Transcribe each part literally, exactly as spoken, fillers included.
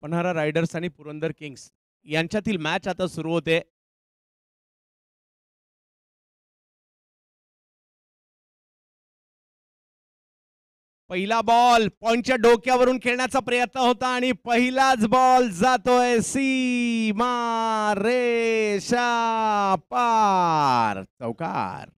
Panhala riders आणि Purandar Kings यांच्यातील match आता सुरू होते. पहिला बॉल पॉइंटच्या डोक्यावरून खेळण्याचा प्रयत्न होता आणि पहिलाच बॉल जातोय सीमा रेषा पार. चौकार.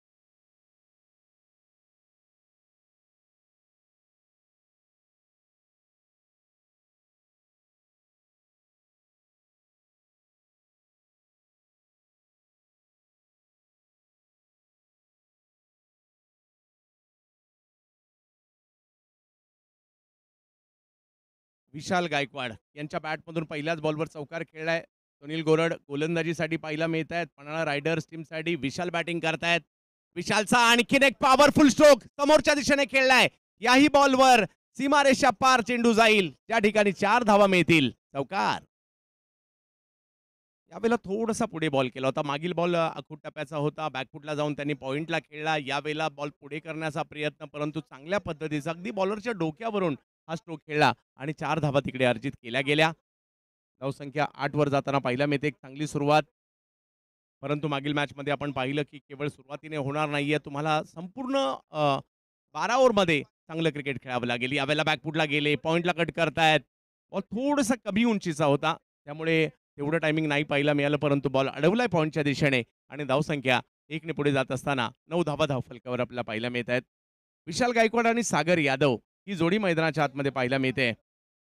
विशाल गायकवाड यांच्या बॅटमधून पहिल्याच बॉलवर चौकार खेळलाय. सुनील गोरड गोलंदाजीसाठी पाहायला मिळत आहेत. पन्हाळा रायडर्स टीमसाठी विशाल बॅटिंग करतायत. विशालचा आणखीन एक पॉवरफुल स्ट्रोक समोरच्या दिशेने खेळलाय. याही बॉलवर सीमारेषा पार चेंडू जाईल. त्या ठिकाणी चार धावा मिळतील. चौकार. यावेळेला थोडासा पुढे बॉल केला होता. मागील बॉल आखूट टप्प्याचा होता. बॅकफुटला जाऊन त्यांनी पॉइंटला खेळला. यावेळेला बॉल पुढे करण्याचा प्रयत्न, परंतु चांगल्या पद्धतीचा अगदी बॉलरच्या डोक्यावरून हा स्ट्रोक खेळला आणि चार धावा तिकडे अर्जित केल्या गेल्या. धावसंख्या आठ वर जाताना पाहायला मिळते. एक चांगली सुरुवात, परंतु मागील मॅचमध्ये आपण पाहिलं की केवळ सुरुवातीने होणार नाहीये. तुम्हाला संपूर्ण बारा ओव्हरमध्ये चांगलं क्रिकेट खेळावं लागेल. यावेळेला बॅकफुटला गेले, पॉइंटला कट करतायत. बॉल थोडासा कमी उंचीचा होता, त्यामुळे तेवढं टायमिंग नाही पाहायला मिळालं, परंतु बॉल अडवलाय पॉइंटच्या दिशेने आणि धावसंख्या एकने पुढे जात असताना नऊ धावा धावफलकावर आपल्याला पाहायला मिळत आहेत. विशाल गायकवाड आणि सागर यादव ही जोडी मैदानाच्या आतमध्ये पाहायला मिळते.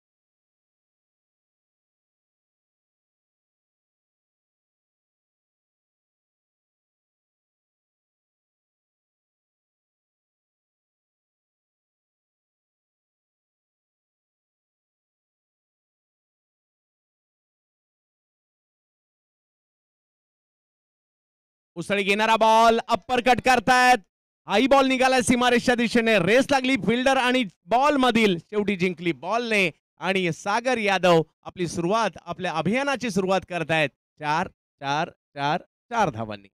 उसळी घेणारा बॉल अप्पर कट करतायत. हाई बॉल निघाला सीमारेषच्या दिशेने. रेस लागली फिल्डर आणि बॉल मधील, शेवटी जिंकली बॉलने आणि सागर यादव आपली सुरुवात, आपल्या अभियानाची सुरुवात करतायत चार चार चार चार धावांनी.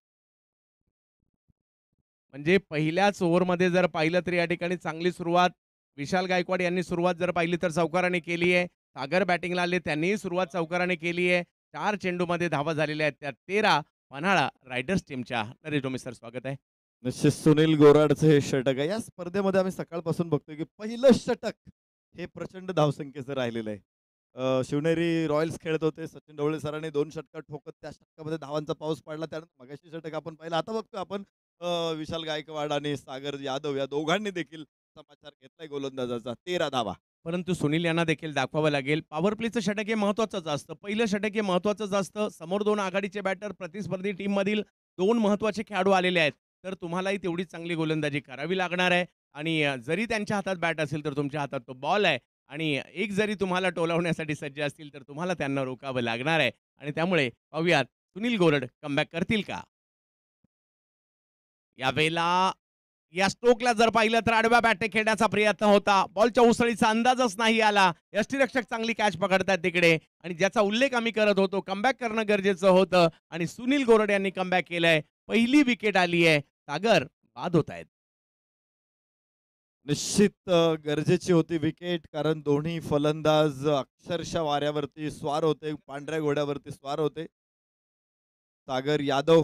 म्हणजे पहिल्याच ओव्हरमध्ये जर पाहिलं तर या ठिकाणी चांगली सुरुवात विशाल गायकवाड यांनी सुरुवात जर पाहिली तर चौकाराने केली आहे. सागर बॅटिंगला आले, त्यांनीही सुरुवात चौकाराने केली आहे. चार चेंडूमध्ये धावा झालेल्या आहेत, त्या तेरा पन्हाळा रायडर्स टीमच्या. नरेश डोमे सर, स्वागत आहे. निश्चित सुनील गोराडचं हे षटक आहे. या स्पर्धेमध्ये आम्ही सकाळपासून बघतोय की पहिलं षटक हे प्रचंड धावसंख्येचं राहिलेलं आहे. शिवनेरी रॉयल्स खेळत होते. सचिन ढवळे सरांनी दोन षटक ठोकत त्या षटकामध्ये धावांचा पाऊस पडला. त्यानंतर मगाशी षटक आपण पाहिलं. आता बघतोय आपण विशाल गायकवाड आणि सागर यादव या दोघांनी देखील समाचार घेतलाय गोलंदाजाचा. तेरा धावा. परंतु सुनील यांना देखील दाखवावं लागेल, पॉवर प्लेचं षटक हे महत्वाचं असतं. पहिलं षटक हे महत्वाचं असतं. समोर दोन आघाडीचे बॅटर, प्रतिस्पर्धी टीम मधील दोन महत्वाचे खेळाडू आलेले आहेत, तर तुम्हालाही तेवढीच चांगली गोलंदाजी करावी लागणार आहे. आणि जरी त्यांच्या हातात बॅट असेल तर तुमच्या हातात तो बॉल आहे, आणि एक जरी तुम्हाला टोलवण्यासाठी सज्ज असतील तर तुम्हाला त्यांना रोकावं लागणार आहे. आणि त्यामुळे पाहूयात सुनील गोरड कमबॅक करतील का. यावेळेला या स्ट्रोकला जर पाहिलं तर आडव्या बॅटने खेळण्याचा प्रयत्न होता. बॉलच्या उसळीचा अंदाजच नाही आला. यष्टीरक्षक चांगली कॅच पकडतात तिकडे, आणि ज्याचा उल्लेख आम्ही करत होतो, कमबॅक करणं गरजेचं होतं आणि सुनील गोरड यांनी कमबॅक केलंय. पहिली विकेट आली आहे. सागर बाद होत आहेत. निश्चित गरजेची होती विकेट, कारण दोन्ही फलंदाज अक्षरशः वाऱ्यावरती स्वार होते, पांढऱ्या घोड्यावरती स्वार होते. सागर यादव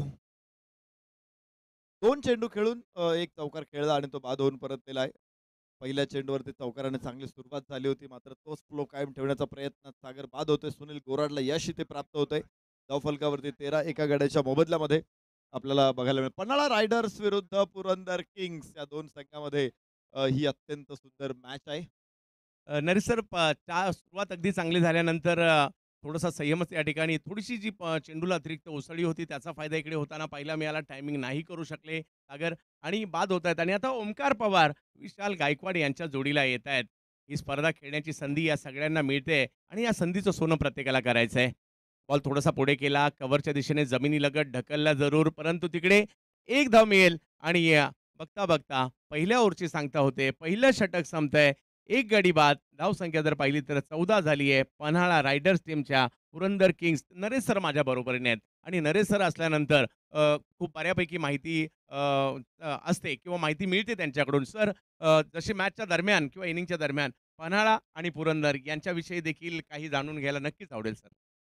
दोन चेंडू खेळून एक चौकार खेळला आणि तो बाद होऊन परत केलाय. पहिल्या चेंडूवरती चौकाराने चांगली सुरुवात झाली होती, मात्र तोच फ्लो कायम ठेवण्याचा प्रयत्न सागर बाद होतोय. सुनील गोराडला यश इथे प्राप्त होतंय. धावफलकावरती तेरा एका गड्याच्या मोबदल्यामध्ये आपल्याला बघायला मिळेल. पन्हाळा रायडर्स विरुद्ध पुरंदर किंग्स या दोन संघामध्ये ही अत्यंत सुंदर मॅच आहे. नरेश सर, सुरुवात अगदी चांगली झाल्यानंतर थोडासा संयमच या ठिकाणी, थोडीशी जी चेंडूला अतिरिक्त उसळी होती त्याचा फायदा इकडे होताना पाहायला मिळाला. टायमिंग नाही करू शकले सागर आणि बाद होत आहेत. आणि आता ओमकार पवार विशाल गायकवाड यांच्या जोडीला येत आहेत. ही स्पर्धा खेळण्याची संधी या सगळ्यांना मिळते आणि या संधीचं सोनं प्रत्येकाला करायचं आहे. बॉल थोडासा पुढे केला, कव्हरच्या दिशेने जमिनीलगत ढकलला जरूर, परंतु तिकडे एक धाव मिळेल. आणि बघता बघता पहिल्या ओव्हरची सांगता होते, पहिलं षटक संपतंय. एक गडी बाद. धावसंख्या जर पाहिली तर चौदा झाली आहे पन्हाळा रायडर्स टीमच्या. पुरंदर किंग्स. नरेश सर माझ्या बरोबरीने आहेत, आणि नरेश सर असल्यानंतर खूप बऱ्यापैकी माहिती असते किंवा माहिती मिळते त्यांच्याकडून. सर, जशी मॅचच्या दरम्यान किंवा इनिंगच्या दरम्यान पन्हाळा आणि पुरंदर यांच्याविषयी देखील काही जाणून घ्यायला नक्कीच आवडेल सर.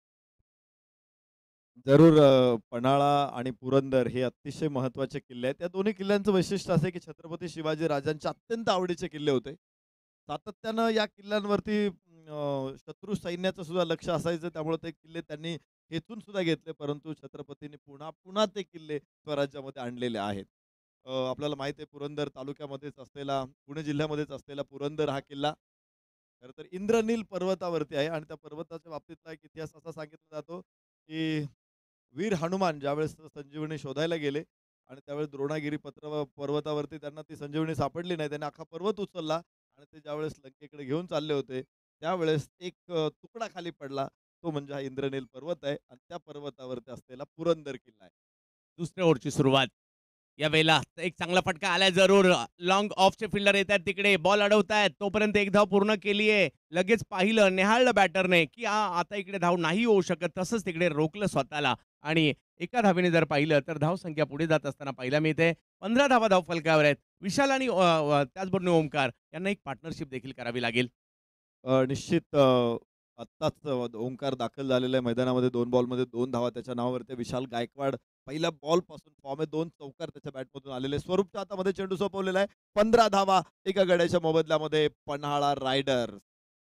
जरूर अ, पन्हाळा आणि पुरंदर हे अतिशय महत्त्वाचे किल्ले आहेत. या दोन्ही किल्ल्यांचं वैशिष्ट्य असं आहे, की छत्रपती शिवाजी राजांचे अत्यंत आवडीचे किल्ले होते. सातत्यानं या किल्ल्यांवरती अ, शत्रू सैन्याचं सुद्धा लक्ष असायचं. त्यामुळे ते किल्ले त्यांनी खेचून सुद्धा घेतले. परंतु छत्रपतींनी पुन्हा पुन्हा ते किल्ले स्वराज्यामध्ये आणलेले आहेत. अ, आपल्याला माहिती आहे पुरंदर तालुक्यामध्येच असलेला, पुणे जिल्ह्यामध्येच असलेला पुरंदर हा किल्ला खरं तर इंद्रनील पर्वतावरती आहे आणि त्या पर्वताच्या बाबतीतला एक इतिहास असा सांगितला जातो, की वीर हनुमान ज्यावेळेस संजीवनी शोधायला गेले आणि त्यावेळेस द्रोणागिरी पत्र पर्वतावरती त्यांना ती संजीवनी सापडली नाही. त्यांनी अख्खा पर्वत उचलला आणि ते ज्यावेळेस लंकेकडे घेऊन चालले होते, त्यावेळेस एक अ, तुकडा खाली पडला. तो म्हणजे हा इंद्रनील पर्वत आहे आणि त्या पर्वतावरती असलेला पुरंदर किल्ला आहे. दुसऱ्या ओव्हरची सुरुवात. यावेळेला एक चांगला फटका आलाय जरूर. लाँग ऑफचे फिल्डर येतात तिकडे, बॉल अडवतायत. तोपर्यंत एक धाव पूर्ण केली आहे. लगेच पाहिलं, निहाळलं बॅटरने, की आ आता इकडे धाव नाही होऊ शकत. तसंच तिकडे रोखलं स्वतःला आणि एका धावेने जर पाहिलं तर धावसंख्या पुढे जात असताना पाहायला मिळते. पंधरा धावा धावफलकावर आहेत. विशाल आणि अ, अ, त्याचबरोबर ओमकार यांना एक पार्टनरशिप देखील करावी लागेल. अ, निश्चित अ, आत्ताच अ, ओंकार दाखल झालेला आहे मैदानामध्ये दोन बॉलमध्ये दोन धावा त्याच्या नावावरती आहे. विशाल गायकवाड पहिल्या बॉलपासून फॉर्म आहे. दोन चौकार त्याच्या बॅटमधून आलेले. स्वरूपच्या हातामध्ये चेंडू सोपवलेला आहे. पंधरा धावा एका गड्याच्या मोबदल्यामध्ये पन्हाळा रायडर्स.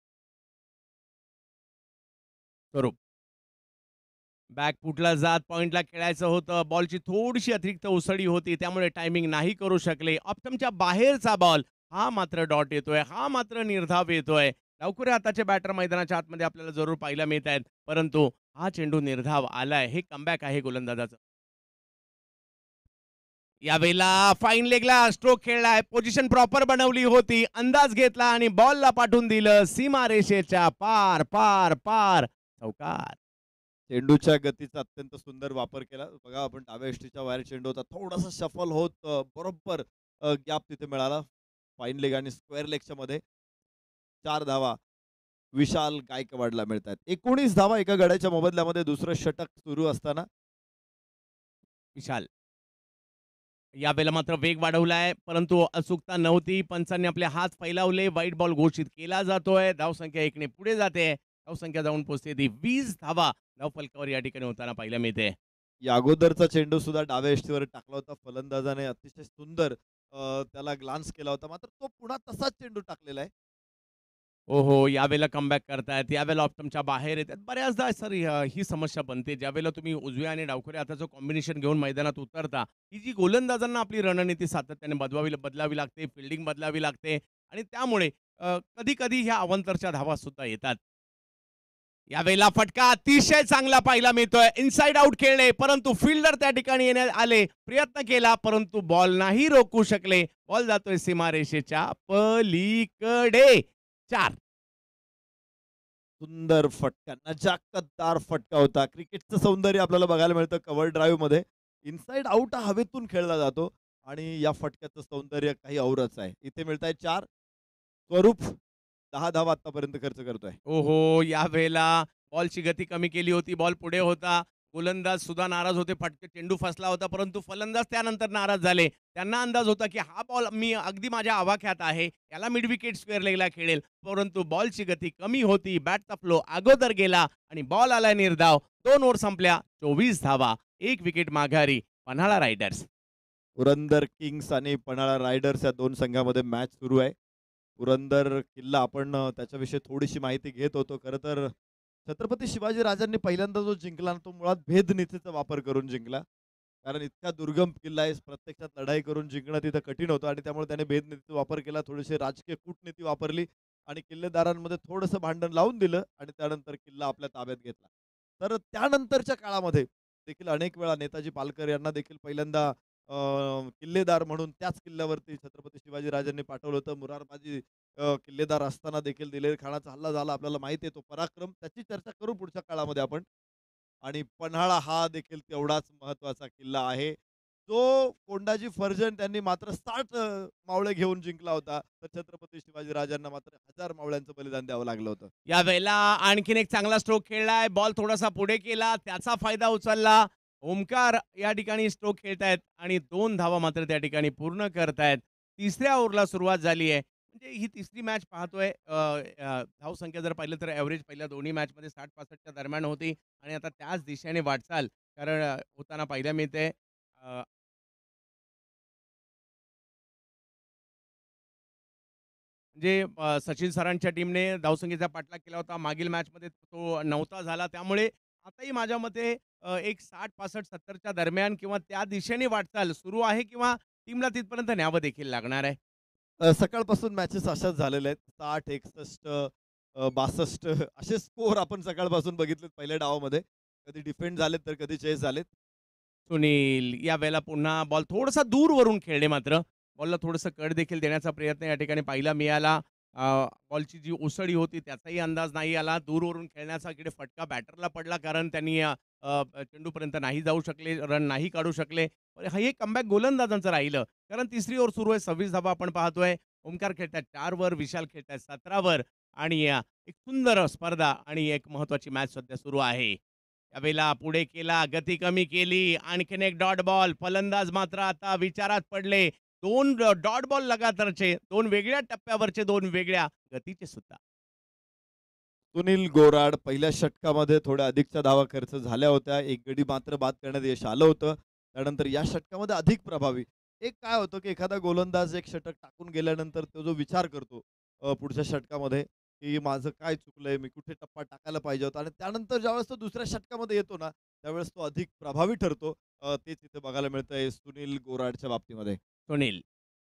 स्वरूप. बॅक फुटला जात पॉइंटला खेळायचं होतं. बॉलची थोडीशी अतिरिक्त उसळी होती. त्यामुळे टायमिंग नाही करू शकले. ऑप्टमच्या बाहेरचा बॉल हा मात्र डॉट येतोय. हा मात्र निर्धाव येतोय. लवकर आताचे बॅटर मैदानाच्या आतमध्ये आपल्याला जरूर पाहायला मिळत आहेत. परंतु हा चेंडू निर्धाव आलाय. हे कमबॅक आहे गोलंदाजाचं. यावेळेला फाईन लेगला स्ट्रोक खेळलाय. पोझिशन प्रॉपर बनवली होती. अंदाज घेतला आणि बॉलला पाठवून दिलं सीमारेषेच्या पार, पार, पार. चौकार. चेंडूच्या गतीचा अत्यंत सुंदर वापर केला. बघा आपण डाव्या यष्टीच्या बाहेर चेंडू होता. थोडासा शफल होत अ, बरोबर गॅप तिथे मिळाला. फाईन लेग आणि स्क्वेअर लेगच्या मध्ये चार धावा विशाल गायकवाडला मिळतात. एकोणीस धावा एका गड्याच्या मोबदल्यामध्ये दुसरं षटक सुरू असताना विशाल. यावेळेला मात्र वेग वाढवलाय, परंतु अचूकता नव्हती. पंचांनी आपले हात फैलावले. व्हाईट बॉल घोषित केला जातोय. धावसंख्या एकने पुढे जाते. धावसंख्या जाऊन पोहोचते ती वीस धावा धावफलकावर या ठिकाणी होताना पाहायला मिळते. या अगोदरचा चेंडू सुद्धा डाव्या यष्टीवर टाकला होता. फलंदाजाने अतिशय सुंदर अ, त्याला ग्लान्स केला होता. मात्र तो पुन्हा तसाच चेंडू टाकलेला आहे. ओहो! यावेळेला कमबॅक करतायत. यावेळेला ऑप्टमच्या बाहेर येतात. बऱ्याचदा सर ह ही समस्या बनते. ज्यावेळेला तुम्ही उजव्या आणि डावखुऱ्या हाताचं कॉम्बिनेशन घेऊन मैदानात उतरता, ही जी गोलंदाजांना आपली रणनीती सातत्याने बदलावी बदलावी लागते, फिल्डिंग बदलावी लागते आणि त्यामुळे कधी-कधी ह्या अवांतरच्या धावा सुद्धा येतात. यावेळेला फटका अतिशय चांगला पाहायला मिळतोय. इनसाइड आउट खेळले, परंतु फिल्डर त्या ठिकाणी येण्यात आले. प्रयत्न केला, परंतु बॉल नाही रोखू शकले. बॉल जातोय सीमारेषेच्या पलीकडे. चार. सुंदर फटका, नजाकतदार फटका होता. क्रिकेटचं सौंदर्य आपल्याला बघायला मिळतं कव्हर ड्राईव्हमध्ये. इनसाइड आउट हा हवेतून खेळला जातो आणि या फटक्याचं सौंदर्य काही औरच आहे. इथे मिळताय चार. स्वरूप दहा धावा आतापर्यंत खर्च करतोय. ओहो! यावेळेला बॉलची गती कमी केली होती. बॉल पुढे होता. गोलंदाज सुद्धा नाराज होते. फटके चेंडू फसला होता, परंतु फलंदाज त्यानंतर नाराज झाले. त्यांना अंदाज होता, की हा बॉल मी अगदी माझ्या आवाक्यात आहे. याला मिड विकेट स्क्वेअर लेगला खेळेल. परंतु बॉलची गती कमी होती. बॅटचा फ्लो अगोदर गेला आणि बॉल आला निर्धाव. दोन ओव्हर संपल्या. चोवीस धावा. एक विकेट माघारी. पन्हाळा रायडर्स. पुरंदर किंग्स आणि पन्हाळा रायडर्स या दोन संघामध्ये मॅच सुरू आहे. पुरंदर किल्ला आपण अ, त्याच्याविषयी थोडीशी माहिती घेत होतो. खरं तर छत्रपती शिवाजी राजांनी पहिल्यांदा जो जिंकला ना, तो मुळात भेदनीतीचा वापर करून जिंकला. कारण इतका दुर्गम किल्ला आहे, प्रत्यक्षात लढाई करून जिंकणं तिथं कठीण होतं आणि त्यामुळे त्याने भेदनीतीचा वापर केला. थोडीशी राजकीय कूटनीती वापरली आणि किल्लेदारांमध्ये थोडंसं भांडण लावून दिलं आणि त्यानंतर किल्ला आपल्या ताब्यात घेतला. तर त्यानंतरच्या काळामध्ये देखील अनेक वेळा नेताजी पालकर यांना देखील पहिल्यांदा अ, किल्लेदार म्हणून त्याच किल्ल्यावरती छत्रपती शिवाजी राजांनी पाठवलं होतं. मुरारबाजी अ, किल्लेदार असताना देखील दिलेर खानाचा हल्ला झाला. आपल्याला माहिती आहे तो पराक्रम. त्याची चर्चा करू पुढच्या काळामध्ये आपण. आणि पन्हाळा हा देखील तेवढाच महत्त्वाचा किल्ला आहे. जो कोंडाजी फर्जन त्यांनी मात्र साठ अ, मावळे घेऊन जिंकला होता. तर छत्रपती शिवाजी राजांना मात्र हजार मावळ्यांचं बलिदान द्यावं लागलं होतं. यावेळेला आणखीन एक चांगला स्ट्रोक खेळलाय. बॉल थोडासा पुढे केला. त्याचा फायदा उचलला. ओमकार या ठिकाणी स्ट्रोक खेळतायत आणि दोन धावा मात्र त्या ठिकाणी पूर्ण करतायत. तिसऱ्या ओव्हरला सुरुवात झाली आहे. म्हणजे ही तिसरी मॅच पाहतोय. अ, अ, धावसंख्या जर पाहिलं तर एव्हरेज पहिल्या दोन्ही मॅचमध्ये साठ पासष्ट च्या दरम्यान होती आणि आता त्याच दिशेने वाटचाल कारण अ, होताना पाहायला मिळते. अ, म्हणजे अ, सचिन सरांच्या टीमने धावसंख्येचा पाठलाग केला होता. मागील मॅचमध्ये तो नव्हता झाला. त्यामुळे आताही माझ्या मते अ, एक साठ पासष्ट सत्तर च्या दरम्यान किंवा त्या दिशेने वाटचाल सुरू आहे किंवा टीमला तिथपर्यंत न्यावं देखील लागणार आहे. अ, सकाळपासून मॅचेस अशाच झालेल्या आहेत. साठ, एकसष्ट, अ, बासष्ट असे स्कोर आपण सकाळपासून बघितलेत पहिल्या डावामध्ये. कधी डिफेंड झालेत, तर कधी चेस झालेत. सुनील यावेळेला पुन्हा बॉल थोडासा दूरवरून खेळले मात्र. बॉलला थोडंसं कट देखील देण्याचा प्रयत्न या ठिकाणी पाहायला मिळाला. अ, बॉलची जी उसळी होती त्याचाही अंदाज नाही आला. दूरवरून खेळण्याचा इकडे फटका बॅटरला पडला कारण त्यांनी अ, अ, चेंडूपर्यंत नाही जाऊ शकले, रन नाही काढू शकले. पण हे कमबॅक गोलंदाजांचं राहिलं. कारण तिसरी ओव्हर सुरू आहे. सव्वीस धावा आपण पाहतोय. ओमकार खेळतायत चार वर, विशाल खेळतायत सतरा वर आणि अ, एक सुंदर स्पर्धा आणि एक महत्त्वाची मॅच सध्या सुरू आहे. त्यावेळेला पुढे केला, गती कमी केली. आणखीन एक डॉट बॉल. फलंदाज मात्र आता विचारात पडले. दोन ड डॉट बॉल लगातारचे, दोन वेगळ्या टप्प्यावरचे, दोन वेगळ्या गतीचे सुद्धा. सुनील गोराड पहिल्या षटकामध्ये थोड्या अधिकच्या धावा खर्च झाल्या होत्या. एक गडी मात्र बाद करण्यात यश आलं होतं. त्यानंतर या षटकामध्ये अधिक प्रभावी. एक काय होतं, की एखादा गोलंदाज एक षटक टाकून गेल्यानंतर तो जो विचार करतो अ, पुढच्या षटकामध्ये, की माझं काय चुकलंय, मी कुठे टप्पा टाकायला पाहिजे होता आणि त्यानंतर ज्यावेळेस तो दुसऱ्या षटकामध्ये येतो ना, त्यावेळेस तो अधिक प्रभावी ठरतो. अ, तेच इथे बघायला मिळतंय सुनील गोराडच्या बाबतीमध्ये. सुनील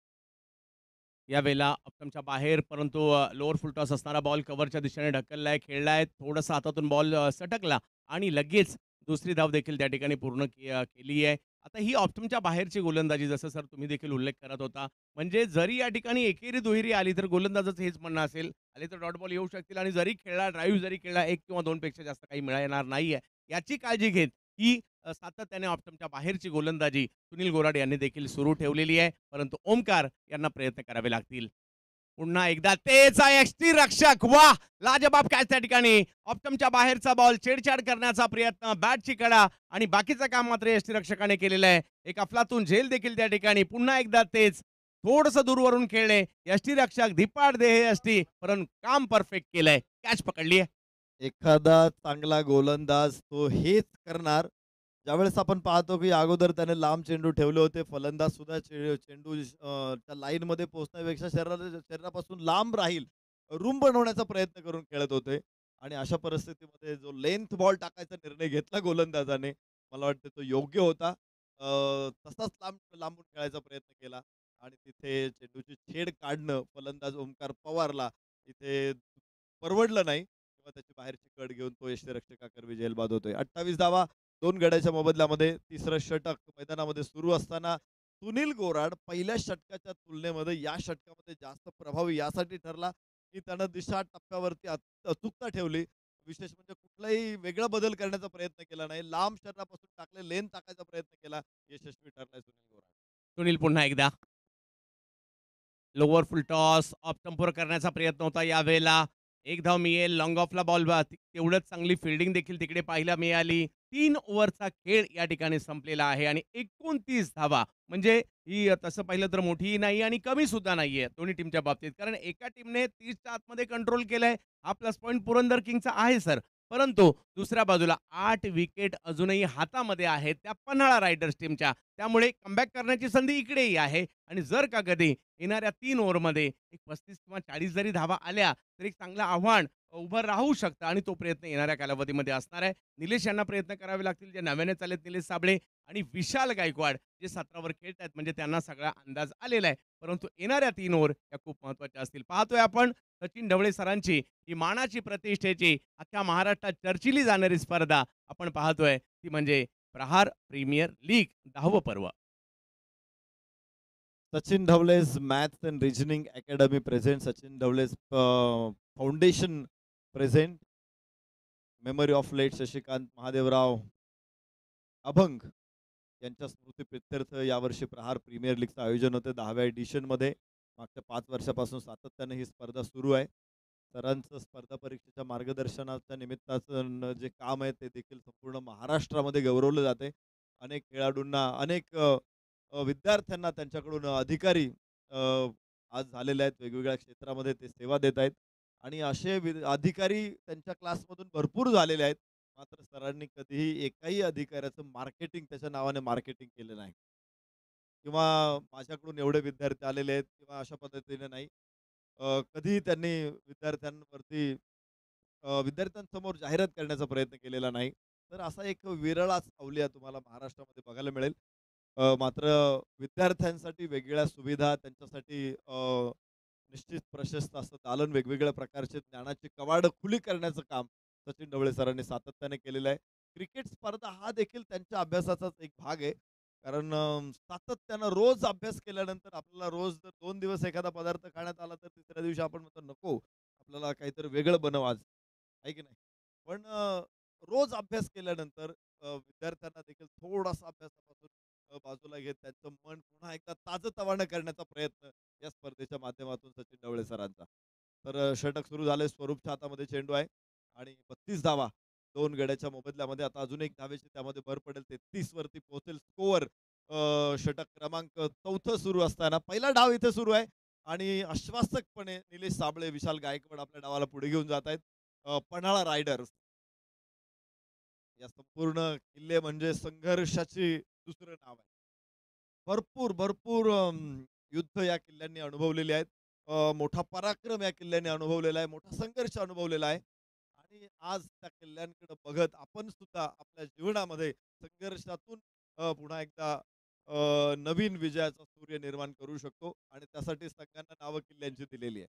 यावेळेला ऑप्टमच्या बाहेर परंतु अ, लोअर फुल टॉस असणारा बॉल कव्हरच्या दिशेने ढकललाय, खेळलाय. थोडासा हातातून बॉल अ, सटकला आणि लगेच दुसरी धाव देखील त्या ठिकाणी पूर्ण के अ, केली आहे. आता ही ऑप्टमच्या बाहेरची गोलंदाजी जसं सर तुम्ही देखील उल्लेख करत होता. म्हणजे जरी या ठिकाणी एकेरी दुहेरी आली तर गोलंदाजाचं हेच म्हणणं असेल, आले तर डॉट बॉल येऊ शकतील आणि जरी खेळला, ड्राईव्ह जरी केला एक किंवा दोन पेक्षा जास्त काही मिळणार नाहीये. याची काळजी घेत ही अ, सातत्याने ऑप्टमच्या बाहेरची गोलंदाजी सुनील गोराडे यांनी देखील सुरू ठेवलेली आहे. परंतु ओमकार यांना प्रयत्न करावे लागतील. पुन्हा एकदा तेच आहे यष्टी रक्षक. वाह! लाजबाब कॅच त्या ठिकाणी. ऑप्टमच्या बाहेरचा बॉल छेडछाड करण्याचा प्रयत्न, बॅटची कडा आणि बाकीचं काम मात्र यष्टीरक्षकाने केलेलं आहे. एक अफलातून झेल देखील त्या ठिकाणी. पुन्हा एकदा तेच. थोडंसं दूरवरून खेळले. यष्टीरक्षक धिप्पाड देह यष्टी, परंतु काम परफेक्ट केलंय. कॅच पकडली आहे. एखादा चांगला गोलंदाज तो हेच करणार. ज्यावेळेस आपण पाहतो, की अगोदर त्याने लांब चेंडू ठेवले होते. फलंदाज सुद्धा चे चेंडू अ, त्या लाईनमध्ये पोहोचण्यापेक्षा शरीराला शरीरापासून लांब राहील, रूम बनवण्याचा प्रयत्न करून खेळत होते. आणि अशा परिस्थितीमध्ये जो लेंथ बॉल टाकायचा निर्णय घेतला गोलंदाजाने, मला वाटतं तो योग्य होता. अ, तसाच लांब लांबून खेळायचा प्रयत्न केला आणि तिथे चेंडूची छेड काढणं फलंदाज ओमकार पवारला इथे परवडलं नाही. तेव्हा त्याची बाहेरची कड घेऊन तो यष्टीरक्षकाकर झेलबाद होतोय. अठ्ठावीस धावा दोन गड्याच्या मोबदल्यामध्ये तिसरं षटक मैदानामध्ये सुरू असताना सुनील गोराड पहिल्या षटकाच्या तुलनेमध्ये या षटकामध्ये जास्त प्रभावी यासाठी ठरला, की त्यानं दिशा टप्प्यावरती अत अचूकता ठेवली. विशेष म्हणजे कुठलाही वेगळा बदल करण्याचा प्रयत्न केला नाही. लांब शरीरापासून टाकले, लेन टाकायचा प्रयत्न केला. यशस्वी ठरलाय सुनील गोराड. सुनील पुन्हा एकदा. लोवर फुल टॉस, ऑफ स्टंपवर करण्याचा प्रयत्न होता यावेळेला. एक धाव मिळेल. लाँग ऑफला बॉल बा तेवढंच चांगली फील्डिंग देखील तिकडे पाहायला मिळाली. तीन ओव्हरचा खेळ या ठिकाणी संपलेला आहे आणि एकोणतीस धावा म्हणजे ही अ, तसं पाहिलं तर मोठीही नाही आणि कमी सुद्धा नाहीये दोन्ही टीमच्या बाबतीत. कारण एका टीमने तीसच्या आतमध्ये कंट्रोल केलंय. हा प्लस पॉइंट पुरंदर किंगचा आहे सर. परंतु दुसऱ्या बाजूला आठ विकेट अजूनही हातामध्ये आहेत त्या पन्हाळा रायडर्स टीमच्या. त्यामुळे कमबॅक करण्याची संधी इकडेही आहे आणि जर का कधी येणाऱ्या तीन ओव्हरमध्ये एक पस्तीस किंवा चाळीस जरी धावा आल्या, तर एक चांगलं आव्हान उभं राहू शकतं आणि तो प्रयत्न येणाऱ्या कालावधीमध्ये असणार आहे. निलेश यांना प्रयत्न करावे लागतील, जे नव्याने चालेत निलेश साबळे आणि विशाल गायकवाड जे सतरा वर खेळतायत म्हणजे त्यांना सगळा अंदाज आलेला आहे. परंतु येणाऱ्या तीन ओव्हर या खूप महत्त्वाच्या असतील. पाहतोय आपण सचिन ढवळे सरांची ही मानाची, प्रतिष्ठेची, अख्ख्या महाराष्ट्रात चर्चिली जाणारी स्पर्धा आपण पाहतोय ती म्हणजे प्रहार प्रीमियर लीग दहावं पर्व. Sachin Dhawale's maths and reasoning academy present. Sachin Dhawale's foundation present. Memory of late Shashikant Mahadevrao Abhang यांच्या स्मृतीप्रित्यर्थ यावर्षी प्रहार प्रीमियर लीगचं आयोजन होतं दहाव्या एडिशनमध्ये. मागच्या पाच वर्षापासून सातत्याने ही स्पर्धा सुरू आहे. सरांचं स्पर्धा परीक्षेच्या मार्गदर्शनाच्या निमित्ताचं न जे काम आहे ते देखील संपूर्ण महाराष्ट्रामध्ये गौरवलं जाते. अनेक खेळाडूंना, अनेक अ, अ, विद्यार्थ्यांना त्यांच्याकडून अधिकारी अ, आज झालेले आहेत. वेगवेगळ्या क्षेत्रामध्ये ते सेवा देत आहेत आणि असे वि अधिकारी त्यांच्या क्लासमधून भरपूर झालेले आहेत. मात्र सरांनी कधीही एकाही अधिकाऱ्याचं मार्केटिंग त्याच्या नावाने मार्केटिंग केलं नाही. किंवा माझ्याकडून एवढे विद्यार्थी आलेले आहेत किंवा अशा पद्धतीने नाही. अ, कधीही त्यांनी विद्यार्थ्यांवरती अ, विद्यार्थ्यांसमोर जाहिरात करण्याचा प्रयत्न केलेला नाही. तर असा एक विरळाच अवलिया तुम्हाला महाराष्ट्रामध्ये बघायला मिळेल. अ, मात्र विद्यार्थ्यांसाठी वेगवेगळ्या सुविधा त्यांच्यासाठी अ, निश्चित प्रशस्त असं दालन, वेगवेगळ्या प्रकारचे ज्ञानाची कवाडं खुली करण्याचं काम सचिन ढवळे सरांनी सातत्याने केलेलं आहे. क्रिकेट स्पर्धा हा देखील त्यांच्या अभ्यासाचाच एक भाग आहे. कारण अ, सातत्यानं रोज अभ्यास केल्यानंतर आपल्याला रोज जर दोन दिवस एखादा पदार्थ खाण्यात आला, तर तिसऱ्या दिवशी आपण म्हणतो, "नको, आपल्याला काहीतरी वेगळं बनव आज." आहे की नाही? पण अ, रोज अभ्यास केल्यानंतर अ, विद्यार्थ्यांना देखील थोडासा अभ्यासापासून अ, बाजूला घेत त्यांचं मन पुन्हा एकदा ताजंतवानं करण्याचा प्रयत्न या स्पर्धेच्या माध्यमातून सचिन ढवळे सरांचा. तर अ, षटक सुरू झाले. स्वरूपच्या हातामध्ये चेंडू आहे आणि बत्तीस धावा दोन गड्याच्या मोबदल्यामध्ये. आता अजून एक धावेची त्यामध्ये भर पडेल. तेहतीस वरती पोहोचेल स्कोअर. षटक क्रमांक चौथं सुरू असताना पहिला डाव इथे सुरू आहे आणि आश्वासकपणे निलेश साबळे, विशाल गायकवाड आपल्या डावाला पुढे घेऊन जात आहेत. अ, पन्हाळा रायडर्स या संपूर्ण किल्ले म्हणजे संघर्षाची दुसरं नाव आहे. भरपूर, भरपूर अं, युद्ध या किल्ल्यांनी अनुभवलेली आहेत. अ, मोठा पराक्रम या किल्ल्याने अनुभवलेला आहे. मोठा संघर्ष अनुभवलेला आहे. आणि आज त्या किल्ल्यांकडे बघत आपण सुद्धा आपल्या जीवनामध्ये संघर्षातून अ, पुन्हा एकदा अ, नवीन विजयाचा सूर्य निर्माण करू शकतो आणि त्यासाठी संघांना नावं किल्ल्यांची दिलेली आहे.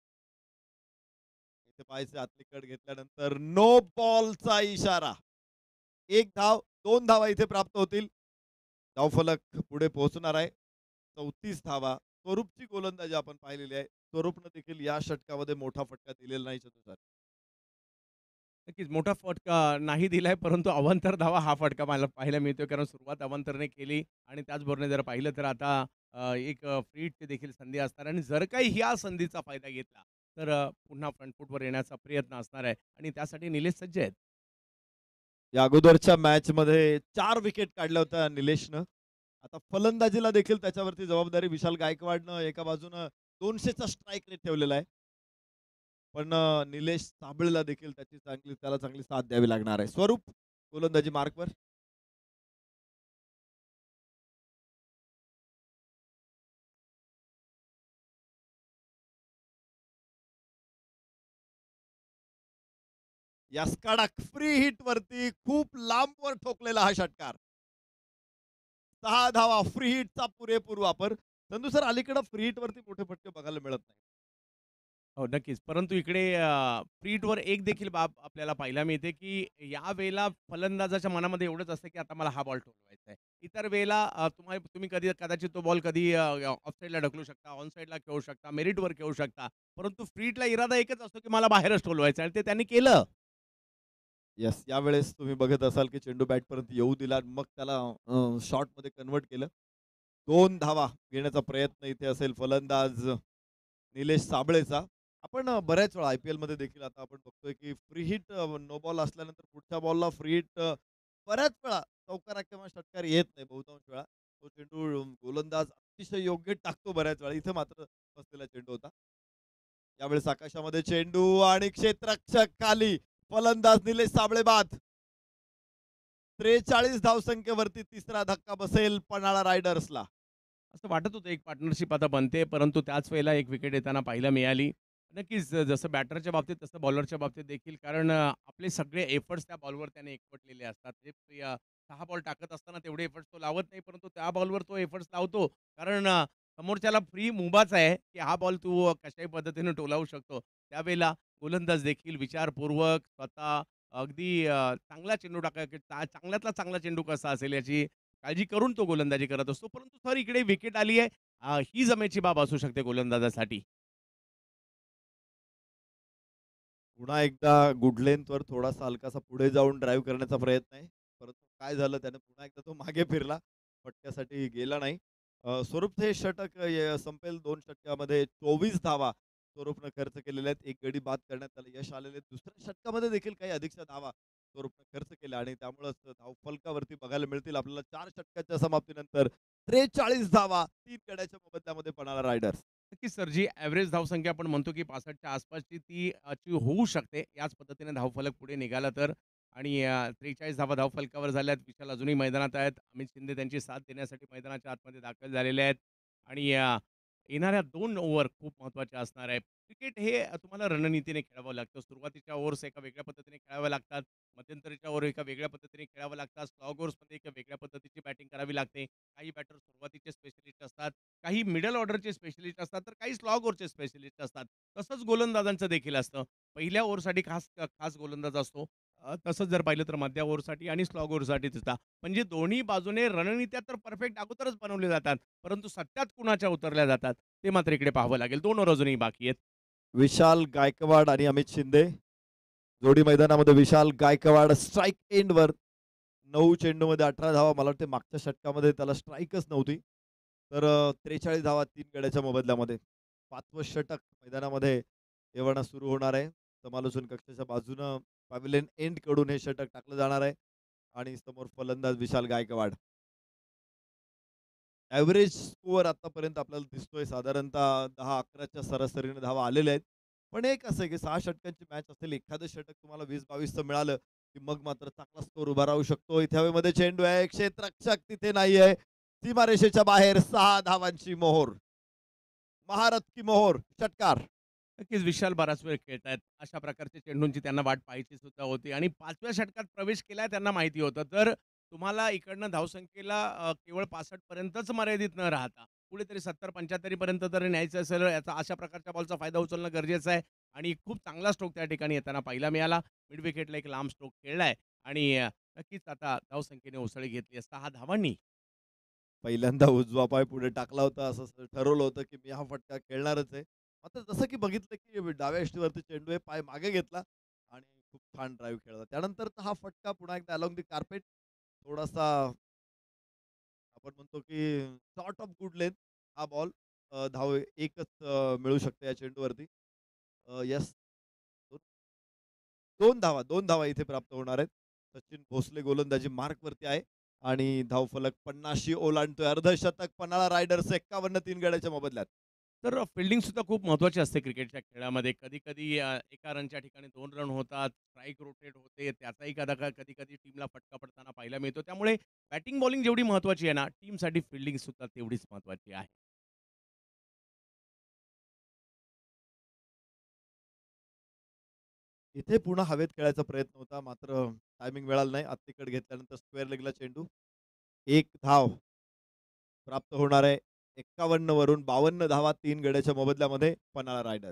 इथे पाहायचे आतली कड घेतल्यानंतर नो बॉलचा इशारा. एक धाव, दोन धावा इथे प्राप्त होतील. धावफलक पुढे पोहोचणार आहे. चौतीस धावा. स्वरूपची गोलंदाजी आपण पाहिलेली आहे. स्वरूपनं देखील या षटकामध्ये मोठा फटका दिलेला नाही चतुर सर. नक्कीच मोठा फटका नाही दिलाय, परंतु अवांतर धावा हा फटका मला पाहायला मिळतोय. कारण सुरुवात अवांतरने केली आणि त्याचबरोबर जर पाहिलं तर आता अ, एक अ, फ्री हिटची देखील संधी असणार आणि जर काही ह्या संधीचा फायदा घेतला, तर अ, पुन्हा फ्रंट फूटवर येण्याचा प्रयत्न असणार आहे आणि त्यासाठी निलेश सज्ज आहेत. या अगोदरच्या मॅचमध्ये चार विकेट काढल्या होत्या निलेशनं. आता फलंदाजीला देखील त्याच्यावरती जबाबदारी विशाल गायकवाडनं एका बाजूनं दोनशेचा स्ट्राईक रेट ठेवलेला आहे. पण अ, निलेश साबळेला देखील त्याची चांगली त्याला चांगली साथ द्यावी लागणार आहे. स्वरूप गोलंदाजी मार्कवर. यास्काडा फ्री हिट वरती खूप लांबवर ठोकलेला हा षटकार. सहा धावा फ्री हिटचा पुरेपूर वापर. संधू सर अलीकडे फ्री हिट वरती मोठे फटके बघायला मिळत नाही. हो, नक्कीच. परंतु इकडे अ, फ्रीटवर एक देखील बाब आपल्याला पाहायला मिळते, की यावेळेला फलंदाजाच्या मनामध्ये एवढंच असतं, की आता मला हा बॉल ठोलवायचा आहे. इतर वेळेला अ, तुम्हा तुम्ही कधी कदाचित तो बॉल कधी अ, ऑफ साइडला ढकलू शकता, ऑन साइडला खेळू शकता, मेरिटवर खेळू शकता. परंतु फ्रीटला इरादा एकच असतो, की मला बाहेरच ठोलवायचं आणि ते त्यांनी केलं. येस, यावेळेस तुम्ही बघत असाल, की चेंडू बॅटपर्यंत येऊ दिला आणि मग त्याला अ, शॉटमध्ये कन्व्हर्ट केलं. दोन धावा घेण्याचा प्रयत्न इथे असेल फलंदाज निलेश साबळेचा. आपण अ, बऱ्याच वेळा आय-पी-एलमध्ये देखील आता आपण बघतोय, की फ्री हिट नो बॉल असल्यानंतर पुढच्या बॉलला फ्री हिट बऱ्याच वेळा चौकारा किंवा षटकार येत नाही बहुतांश वेळा. तो चेंडू गोलंदाज अतिशय योग्य टाकतो बऱ्याच वेळा. इथे मात्र बसलेला चेंडू होता. यावेळेस आकाशामध्ये चेंडू आणि क्षेत्ररक्षक खाली. फलंदाज निलेश साबळे बाद. त्रेचाळीस धावसंख्येवरती तिसरा धक्का बसेल पन्हाळा रायडर्सला. असं वाटत होतं एक पार्टनरशिप आता बनते, परंतु त्याच वेळेला एक विकेट येताना पाहायला मिळाली. नक्कीच ज- जसं बॅटरच्या बाबतीत तसं बॉलरच्या बाबतीत देखील कारण अ, आपले सगळे एफर्ट्स त्या बॉलवर त्याने एकवटलेले असतात. ते अ, सहा बॉल टाकत असताना तेवढे एफर्ट्स तो लावत नाही, परंतु त्या बॉलवर तो एफर्ट्स लावतो. कारण अ, समोरच्याला फ्री मुभाच आहे, की हा बॉल तू अ, कशाही पद्धतीने टोलावू शकतो. त्यावेळेला गोलंदाज देखील विचारपूर्वक स्वतः अगदी अ, चांगला चेंडू टाका चांगल्यातला चांगला चेंडू कसा असेल याची काळजी करून तो गोलंदाजी करत असतो. परंतु सर इकडे विकेट आली आहे. अ, ही जमेची बाब असू शकते गोलंदाजासाठी. पुन्हा एकदा गुड लेंथवर थोडासा हलकासा पुढे जाऊन ड्राईव्ह करण्याचा प्रयत्न आहे. परंतु काय झालं त्याने पुन्हा एकदा तो मागे फिरला. फटक्यासाठी गेला नाही. अ, स्वरूपचं हे षटक अ, संपेल दोन षटकामध्ये चोवीस धावा स्वरूपनं खर्च केलेल्या आहेत. एक गडी बाद करण्यात त्याला यश आलेलं आहे. दुसऱ्या षटकामध्ये देखील काही अधिकच्या धावा स्वरूपनं खर्च केल्या आणि त्यामुळंच धावफलकावरती बघायला मिळतील आपल्याला चार षटकाच्या समाप्तीनंतर त्रेचाळीस धावा तीन गड्याच्या मोबदल्यामध्ये पडणारा रायडर्स. नक्कीच सर, जी ॲव्हरेज धावसंख्या आपण म्हणतो, की पासष्टच्या आसपासची ती अचीव्ह होऊ शकते. याच पद्धतीने धावफलक पुढे निघाला तर आणि अ, त्रेचाळीस धावा धावफलकावर झाल्यात. विशाल अजूनही मैदानात आहेत. अमित शिंदे त्यांची साथ देण्यासाठी मैदानाच्या आतमध्ये दाखल झालेले आहेत आणि अ, येणाऱ्या दोन ओव्हर खूप महत्त्वाच्या असणार आहेत. क्रिकेट हे अ, तुम्हाला रणनीतीने खेळावं लागतं. सुरुवातीच्या ओव्हर्स एका वेगळ्या पद्धतीने खेळाव्या लागतात. मध्यंतरीच्या ओव्हर एका वेगळ्या पद्धतीने खेळाव्या लागतात. स्लॉग ओव्हर्समध्ये एका वेगळ्या पद्धतीची बॅटिंग करावी लागते. काही बॅटर सुरुवातीचे स्पेशलिस्ट असतात. काही मिडल ऑर्डरचे स्पेशलिस्ट असतात, तर काही स्लॉग ओव्हरचे स्पेशलिस्ट असतात. तसंच गोलंदाजांचं देखील असतं. पहिल्या ओव्हरसाठी खास खास गोलंदाज असतो. अ, तसंच जर पाहिलं तर मध्य ओव्हरसाठी आणि स्लॉग ओव्हरसाठी सुद्धा. म्हणजे दोन्ही बाजूने रणनीत्या तर परफेक्ट अगोदरच बनवल्या जातात. परंतु सत्यात कुणाच्या उतरल्या जातात, ते मात्र इकडे पाहावं लागेल. दोन ओव्हर अजूनही बाकी आहेत. विशाल गायकवाड आणि अमित शिंदे जोडी मैदानामध्ये. विशाल गायकवाड स्ट्राईक एंडवर नऊ चेंडूमध्ये अठरा धावा. मला वाटते मागच्या षटकामध्ये त्याला स्ट्राईकच नव्हती. तर अ, त्रेचाळीस धावा तीन गड्याच्या मोबदल्यामध्ये. पाचवं षटक मैदानामध्ये एव्हाना सुरू होणार आहे. समालोचन कक्षाच्या बाजूनं पॅव्हिलियन एंडकडून हे षटक टाकलं जाणार आहे आणि समोर फलंदाज विशाल गायकवाड. ॲव्हरेज स्कोअर आतापर्यंत आपल्याला दिसतोय साधारणतः दहा अकराच्या सरासरीने धावा आलेल्या आहेत. पण एक असं आहे की सहा षटकांची मॅच असेल, एखादं षटक तुम्हाला वीस बावीसचं मिळालं, की मग मात्र चांगला स्कोअर उभा राहू शकतो. इथे हवेमध्ये चेंडू आहे, क्षेत्ररक्षक तिथे नाहीये. सीमारेषेच्या बाहेर सहा धावांची मोहोर. महारथ की मोहोर, षटकार. नक्कीच विशाल बराच वेळ खेळतायत. अशा प्रकारच्या चेंडूंची त्यांना वाट पाहायची सुद्धा होती आणि पाचव्या षटकात प्रवेश केलाय त्यांना माहिती होतं. तर तुम्हाला इकडनं धावसंख्येला अ, केवळ पासष्ट पर्यंतच मर्यादित न राहता कुठेतरी सत्तर पंच्याहत्तर पर्यंत जर न्यायचं असेल, याचा अशा प्रकारच्या बॉलचा फायदा उचलणं गरजेचं आहे आणि खूप चांगला स्ट्रोक त्या ठिकाणी येताना पाहायला मिळाला. मिड विकेटला एक लांब स्ट्रोक खेळलाय आणि अ, नक्कीच आता धावसंख्येने उसळी घेतली आहे सहा धावांनी. पहिल्यांदा उजवा पाय पुढे टाकला होता. असं स ठरवलं होतं, की मी हा फटका खेळणारच आहे. मात्र जसं की बघितलं, की डाव्या यष्टीवरती चेंडू आहे, पाय मागे घेतला आणि खूप छान ड्राईव्ह खेळला. त्यानंतरचा हा फटका पुन्हा एकदा अलोंग द कार्पेट थोडासा आपण म्हणतो, की सॉर्ट ऑफ गुड लेंथ हा बॉल धाव एकच अ, मिळू शकते या चेंडूवरती. अ, येस. दोन धावा, दोन धावा इथे प्राप्त होणार आहेत. सचिन भोसले गोलंदाजी मार्कवरती आहे आणि धावफलक पन्नासशी ओलांडतोय. अर्धशतक पन्हाळा रायडर्स एक्कावन्न तीन गड्याच्या मोबदल्यात. तर फिल्डिंग सुद्धा खूप महत्त्वाची असते क्रिकेटच्या खेळामध्ये. कधी-कधी अ, एका रनच्या ठिकाणी दोन रन होतात, स्ट्राईक रोटेट होते. त्याचाही कदा कधी-कधी टीमला फटका पडताना पाहायला मिळतो. त्यामुळे बॅटिंग बॉलिंग जेवढी महत्त्वाची आहे ना, टीमसाठी फिल्डिंग सुद्धा तेवढीच महत्त्वाची आहे. इथे पुन्हा हवेत खेळायचा प्रयत्न होता, मात्र टायमिंग मिळालं नाही. आत्तीकडे घेतल्यानंतर स्क्वेअर लेगला चेंडू. एक धाव प्राप्त होणार आहे. एक्कावन्न वरून बावन्न धावा तीन गड्याच्या मोबदल्यामध्ये पन्हाळा रायडर.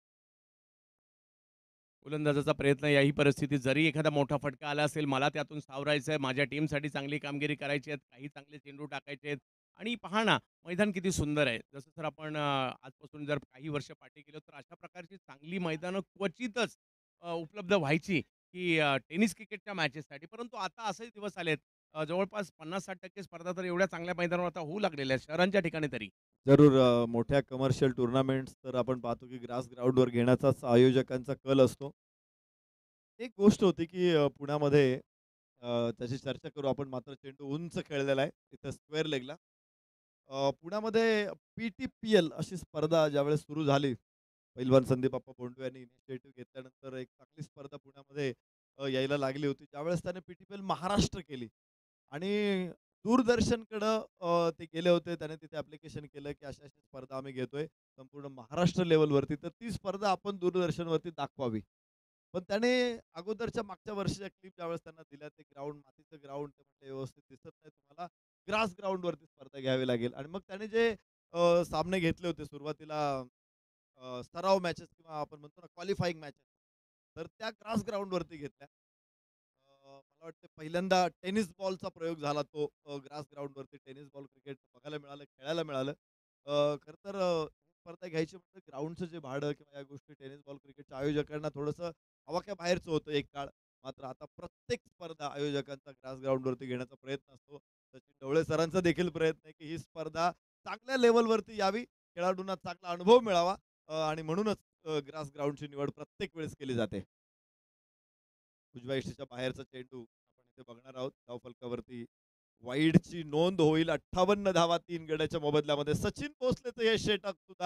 गोलंदाजाचा प्रयत्न याही परिस्थितीत जरी एखादा मोठा फटका आला असेल, मला त्यातून सावरायचं आहे. माझ्या टीमसाठी चांगली कामगिरी करायची आहे. काही चांगले चेंडू टाकायचे आहेत आणि पहा ना, मैदान किती सुंदर आहे. जसं तर आपण अ, आजपासून जर काही वर्ष पाठी गेलो, तर अशा प्रकारची चांगली मैदानं क्वचितच अ, उपलब्ध व्हायची, की अ, टेनिस क्रिकेटच्या मॅचेससाठी. परंतु आता असेही दिवस आलेत, अ, जवळपास पन्नास साठ टक्के स्पर्धा तर एवढ्या चांगल्या मैदानावर आता होऊ लागलेल्या आहेत, शहरांच्या ठिकाणी तरी. जरूर अ, मोठ्या कमर्शियल टुर्नामेंट्स तर आपण पाहतो, की ग्रास ग्राउंडवर घेण्याचाच आयोजकांचा कल असतो. एक गोष्ट होती, की अ, पुण्यामध्ये अ, त्याची चर्चा करू आपण. मात्र चेंडू उंच खेळलेला आहे तिथं स्क्वेअर लेगला. अ, पुण्यामध्ये पी-टी-पी-एल अशी स्पर्धा ज्यावेळेस सुरू झाली, पैलवान संदीप आप्पा बोंडवे यांनी इनिशिएटिव्ह घेतल्यानंतर एक चांगली स्पर्धा पुण्यामध्ये अ, यायला लागली होती. ज्यावेळेस त्याने पी-टी-पी-एल महाराष्ट्र केली आणि दूरदर्शनकडं अ, ते गेले होते. त्याने तिथे ॲप्लिकेशन केलं, की अशा-अशा स्पर्धा आम्ही घेतोय संपूर्ण महाराष्ट्र लेव्हलवरती. तर ती स्पर्धा आपण दूरदर्शनवरती दाखवावी. पण त्याने अगोदरच्या मागच्या वर्षीच्या क्लिप ज्यावेळेस त्यांना दिल्या, ते ग्राउंड, मातीचं ग्राउंड, ते म्हटले व्यवस्थित दिसत नाही तुम्हाला, ग्रास ग्राउंडवरती स्पर्धा घ्यावी लागेल. आणि मग त्याने जे अ, सामने घेतले होते सुरुवातीला, अ, सराव मॅचेस किंवा आपण म्हणतो ना क्वालिफाईंग मॅचेस, तर त्या ग्रास ग्राउंडवरती घेतल्या. अ, मला वाटतं पहिल्यांदा टेनिस बॉलचा प्रयोग झाला तो अ, ग्रास ग्राउंडवरती टेनिस बॉल क्रिकेट बघायला मिळालं, खेळायला मिळालं. अ, खरं तर अ, स्पर्धा घ्यायची म्हणजे ग्राउंडचं जे भाडं किंवा या गोष्टी टेनिस बॉल क्रिकेटच्या आयोजकांना थोडंसं आवाक्याबाहेरचं होतं एक काळ. मात्र आता प्रत्येक स्पर्धा आयोजकांचा ग्रास ग्राउंडवरती घेण्याचा प्रयत्न असतो. सचिन ढवळे सरांचा देखील प्रयत्न आहे, की ही स्पर्धा चांगल्या लेव्हलवरती यावी, खेळाडूंना चांगला अनुभव मिळावा अ, आणि म्हणूनच अ, ग्रास ग्राउंडची निवड प्रत्येक वेळेस केली जाते. उजव्या यष्टीच्या बाहेरचा चेंडू आपण इथे बघणार आहोत. धावफलकावरती वाईडची नोंद होईल. अठ्ठावन्न धावा तीन गड्याच्या मोबदल्यामध्ये. सचिन भोसलेचं हे षटक सुद्धा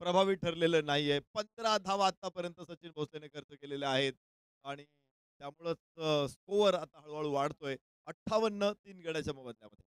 प्रभावी ठरलेलं नाहीये. पंधरा धावा आतापर्यंत सचिन भोसलेने खर्च केलेल्या आहेत आणि त्यामुळंच स्कोअर आता हळू वाढतोय. अठ्ठावन्न तीन गड्याच्या मोबदल्यामध्ये.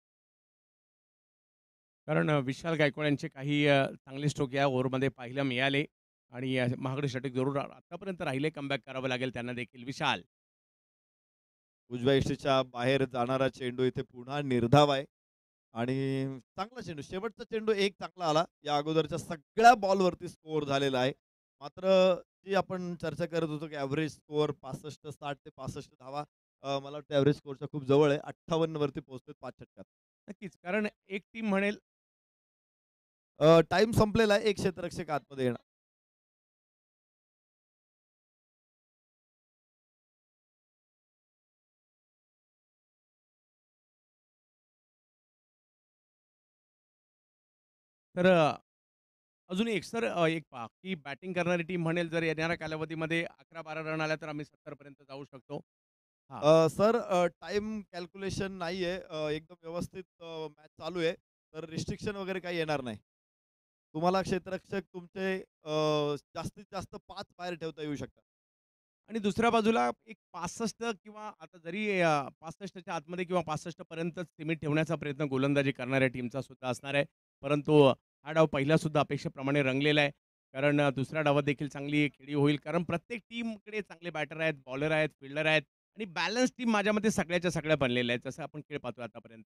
कारण अ, विशाल गायकवाड यांचे काही अ, चांगले स्ट्रोक या ओव्हरमध्ये पाहायला मिळाले आणि अ, महागडे षटक जरूर आ- आतापर्यंत राहिले. कमबॅक करावं लागेल त्यांना देखील. विशाल. उजव्या यष्टीच्या बाहेर जाणारा चेंडू इथे पुन्हा निर्धाव आहे आणि चांगला चेंडू. शेवटचा चेंडू एक चांगला आला. या अगोदरच्या सगळ्या बॉलवरती स्कोअर झालेला आहे. मात्र जी आपण चर्चा करत होतो की ॲव्हरेज स्कोअर पासष्ट साठ ते पासष्ट धावा अ, मला वाटतं ॲव्हरेज स्कोअरच्या खूप जवळ आहे. अठ्ठावन्न वरती पोहोचतोय पाच षटकात. नक्कीच. कारण एक टीम म्हणेल टाईम संपलेला आहे. एक क्षेत्ररक्षक आतमध्ये येणार. तर अ, अजून एक सर अ, एक पहा, की बॅटिंग करणारी टीम म्हणेल जर येणाऱ्या कालावधीमध्ये अकरा बारा रन आल्या तर आम्ही सत्तर पर्यंत जाऊ शकतो. हां. अ, सर अ, टाईम कॅल्क्युलेशन नाहीये. अ, एकदम व्यवस्थित अ, मॅच चालू आहे. तर रिस्ट्रिक्शन वगैरे काही येणार नाही. तुम्हाला क्षेत्ररक्षक तुमचे अ, जास्तीत जास्त पाच बाहेर ठेवता येऊ शकतात. आणि दुसऱ्या बाजूला एक पासष्ट किंवा आता जरी अ, पासष्टच्या आतमध्ये किंवा पासष्ट पर्यंतच सीमित ठेवण्याचा प्रयत्न गोलंदाजी करणाऱ्या टीमचा सुद्धा असणार आहे. परंतु हा डाव पहिल्यासुद्धा अपेक्षेप्रमाणे रंगलेला आहे. कारण अ, दुसऱ्या डावात देखील चांगली खेळी होईल. कारण प्रत्येक टीमकडे चांगले बॅटर आहेत, बॉलर आहेत, फिल्डर आहेत आणि बॅलन्स टीम माझ्या मते सगळ्याच्या सगळ्या बनलेल्या आहेत. जसं आपण खेळ पाहतोय आतापर्यंत.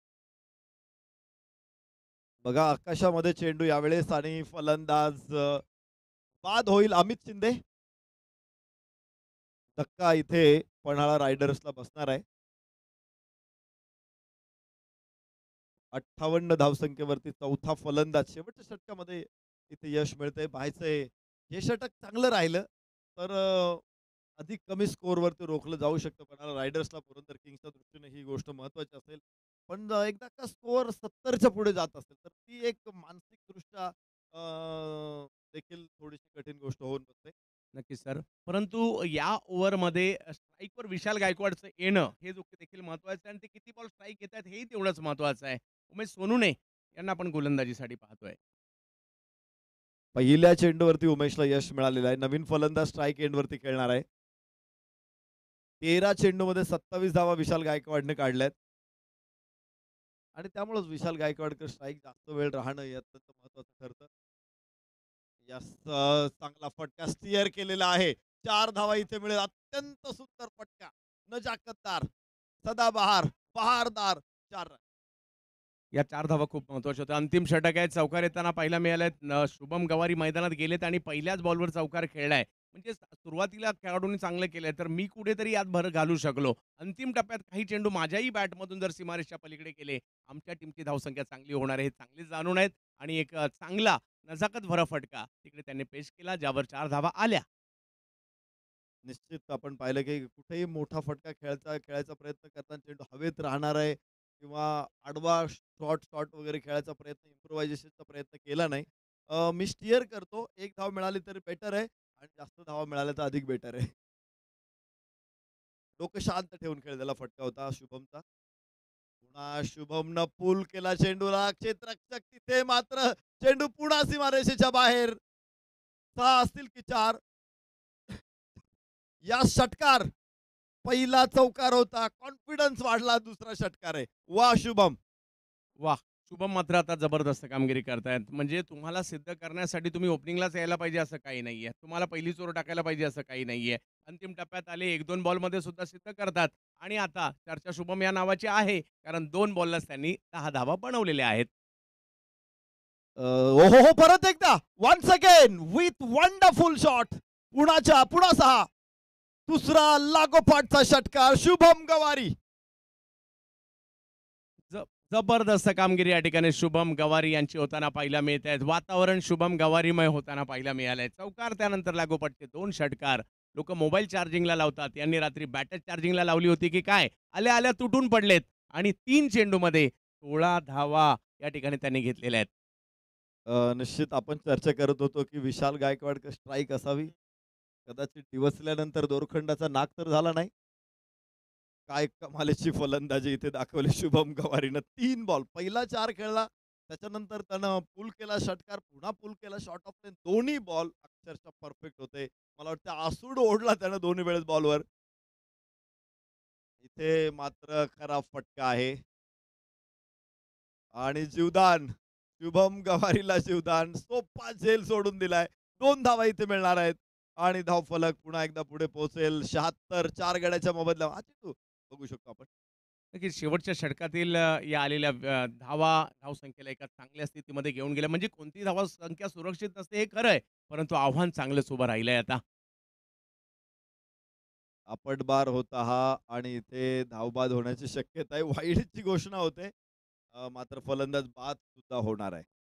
बघा आकाशामध्ये चेंडू यावेळेस आणि फलंदाज अ, बाद होईल अमित शिंदे. धक्का इथे पन्हाळा रायडर्सला बसणार आहे. अठ्ठावन्न धावसंख्येवरती चौथा फलंदाज. शेवटच्या षटकामध्ये इथे यश मिळतंय. पाहायचंय हे षटक चांगलं राहिलं तर अ, अधिक कमी स्कोअरवरती रोखलं जाऊ शकतं. पन्हाळा रायडर्सला पुरंदर किंग्सच्या दृष्टीने ही गोष्ट महत्त्वाची असेल. पण अ, एकदा का स्कोअर सत्तरच्या पुढे जात असेल तर ती एक मानसिकदृष्ट्या अ, देखील थोडीशी कठीण गोष्ट होऊन बसते. नक्कीच सर. परंतु या ओव्हरमध्ये स्ट्राईकवर विशाल गायकवाडचं येणं हे जो देखील महत्त्वाचं आहे आणि ते किती बॉल स्ट्राईक घेतात हेही तेवढंच महत्त्वाचं आहे. उमेश सोनूने यांना आपण गोलंदाजीसाठी पाहतोय. पहिल्या चेंडूवरती उमेशला यश मिळालेलं आहे. नवीन फलंदाज स्ट्राईक एंडवरती खेळणार आहे. तेरा चेंडूमध्ये सत्तावीस धावा विशाल गायकवाडने काढल्यात. आणि त्यामुळेच विशाल गायकवाडकर स्ट्राईक जास्त वेळ राहणं हे अत्यंत महत्वाचं ठरतं. यास अ, चांगला फटका स्टिअर केलेला आहे. चार धावा इथे मिळेल. अत्यंत सुंदर फटका. नजाकतदार, सदाबहार, बहारदार चार रन. या चार धावा खूप महत्त्वाच्या होत्या. अंतिम षटक आहे. चौकार येताना पाहायला मिळालाय. न शुभम गवारी मैदानात गेलेत आणि पहिल्याच बॉलवर चौकार खेळलाय. म्हणजे स- सुरुवातीला खेळाडूंनी चांगलं केलंय, तर मी कुठेतरी यात भर घालू शकलो. अंतिम टप्प्यात काही चेंडू माझ्याही बॅटमधून जर सीमारेषच्या पलीकडे गेले, आमच्या टीमची धावसंख्या चांगली होणार आहे. हे चांगले जाणून आहेत आणि एक अ, चांगला नजाकत भरा फटका तिकडे त्यांनी पेश केला, ज्यावर चार धावा आल्या. निश्चित आपण पाहिलं की कुठेही मोठा फटका खेळायचा खेळायचा प्रयत्न करताना चेंडू हवेत राहणार आहे किंवा आडवा शॉर्ट शॉट वगैरे खेळायचा प्रयत्न इम्प्रोव्हायझेशनचा प्रयत्न केला नाही. अ, मी स्टिअर करतो. एक धाव मिळाली तरी बेटर आहे आणि जास्त धावा मिळाल्या तर अधिक बेटर आहे. डोकं शांत ठेवून खेळलेला फटका होता शुभमचा. पुन्हा शुभमनं पूल केला चेंडूला. क्षेत्ररक्षक तिथे मात्र चेंडू पुन्हा सीमारेषेच्या बाहेर. सहा असतील की चार. या षटकार पहिला चौकार होता. कॉन्फिडन्स वाढला. दुसरा षटकार आहे. वाह शुभम! वाह! शुभम मात्र आता जबरदस्त कामगिरी करतायत. म्हणजे तुम्हाला सिद्ध करण्यासाठी तुम्ही ओपनिंगलाच यायला पाहिजे असं काही नाहीये. तुम्हाला पहिली चोर टाकायला पाहिजे असं काही नाहीये. अंतिम टप्प्यात आले एक दोन बॉलमध्ये सुद्धा सिद्ध करतात आणि आता चर्चा शुभम या नावाची आहे. कारण दोन बॉललाच त्यांनी दहा धावा बनवलेल्या आहेत. अ, ओहोहो! परत एकदा once again with wonderful shot. पुण्याच्या पुन्हा सहा. दुसरा लागोपाठचा षटकार शुभम गवारी. ज जबरदस्त कामगिरी या ठिकाणी शुभम गवारी यांची होताना पाहायला मिळत आहेत. वातावरण शुभम गवारीमय होताना पाहायला मिळालंय. चौकार त्यानंतर लागोपाठचे दोन षटकार. लोकं मोबाईल चार्जिंगला लावतात. यांनी रात्री बॅटरी चार्जिंगला लावली होती की काय? आल्या आल्या तुटून पडलेत आणि तीन चेंडूमध्ये सोळा धावा या ठिकाणी त्यांनी घेतलेल्या आहेत. अ, निश्चित आपण चर्चा करत होतो की विशाल गायकवाड स्ट्राईक असावी. कदाचित दिवसल्यानंतर दोरखंडाचा नाक तर झाला नाही. काय कमालीची फलंदाजी इथे दाखवली शुभम गवारीनं. तीन बॉल पहिला चार खेळला. त्याच्यानंतर त्यानं पुल केला षटकार, पुन्हा पुल केला शॉर्ट ऑफ लेन. दोन्ही बॉल अक्षरशः परफेक्ट होते. मला वाटतं आसूड ओढला त्यानं दोन्ही वेळेस बॉलवर. इथे मात्र खराब फटका आहे. आणि जीवदान, शुभम गवारीला जीवदान. सोपा झेल सोडून दिलाय. दोन धावा इथे मिळणार आहेत. आणि धावफलक पुन्हा एकदा पुढे पोहोचेल. शहात्तर चार गड्याच्या मोबदल्यावर. आचितू बघू शकतो आपण. नक्कीच शेवटच्या षटकातील अ, या आलेल्या अ, धावा धावसंख्येला एका चांगल्या स्थितीमध्ये घेऊन गेल्या. म्हणजे कोणतीही धावसंख्या सुरक्षित नसते हे खरं आहे. परंतु आव्हान चांगलंच उभं राहिलंय आता. आपटबार होता हा आणि इथे धावबाद होण्याची शक्यता आहे. वाईडची घोषणा होते. अ, मात्र फलंदाज बाद सुद्धा होणार आहे.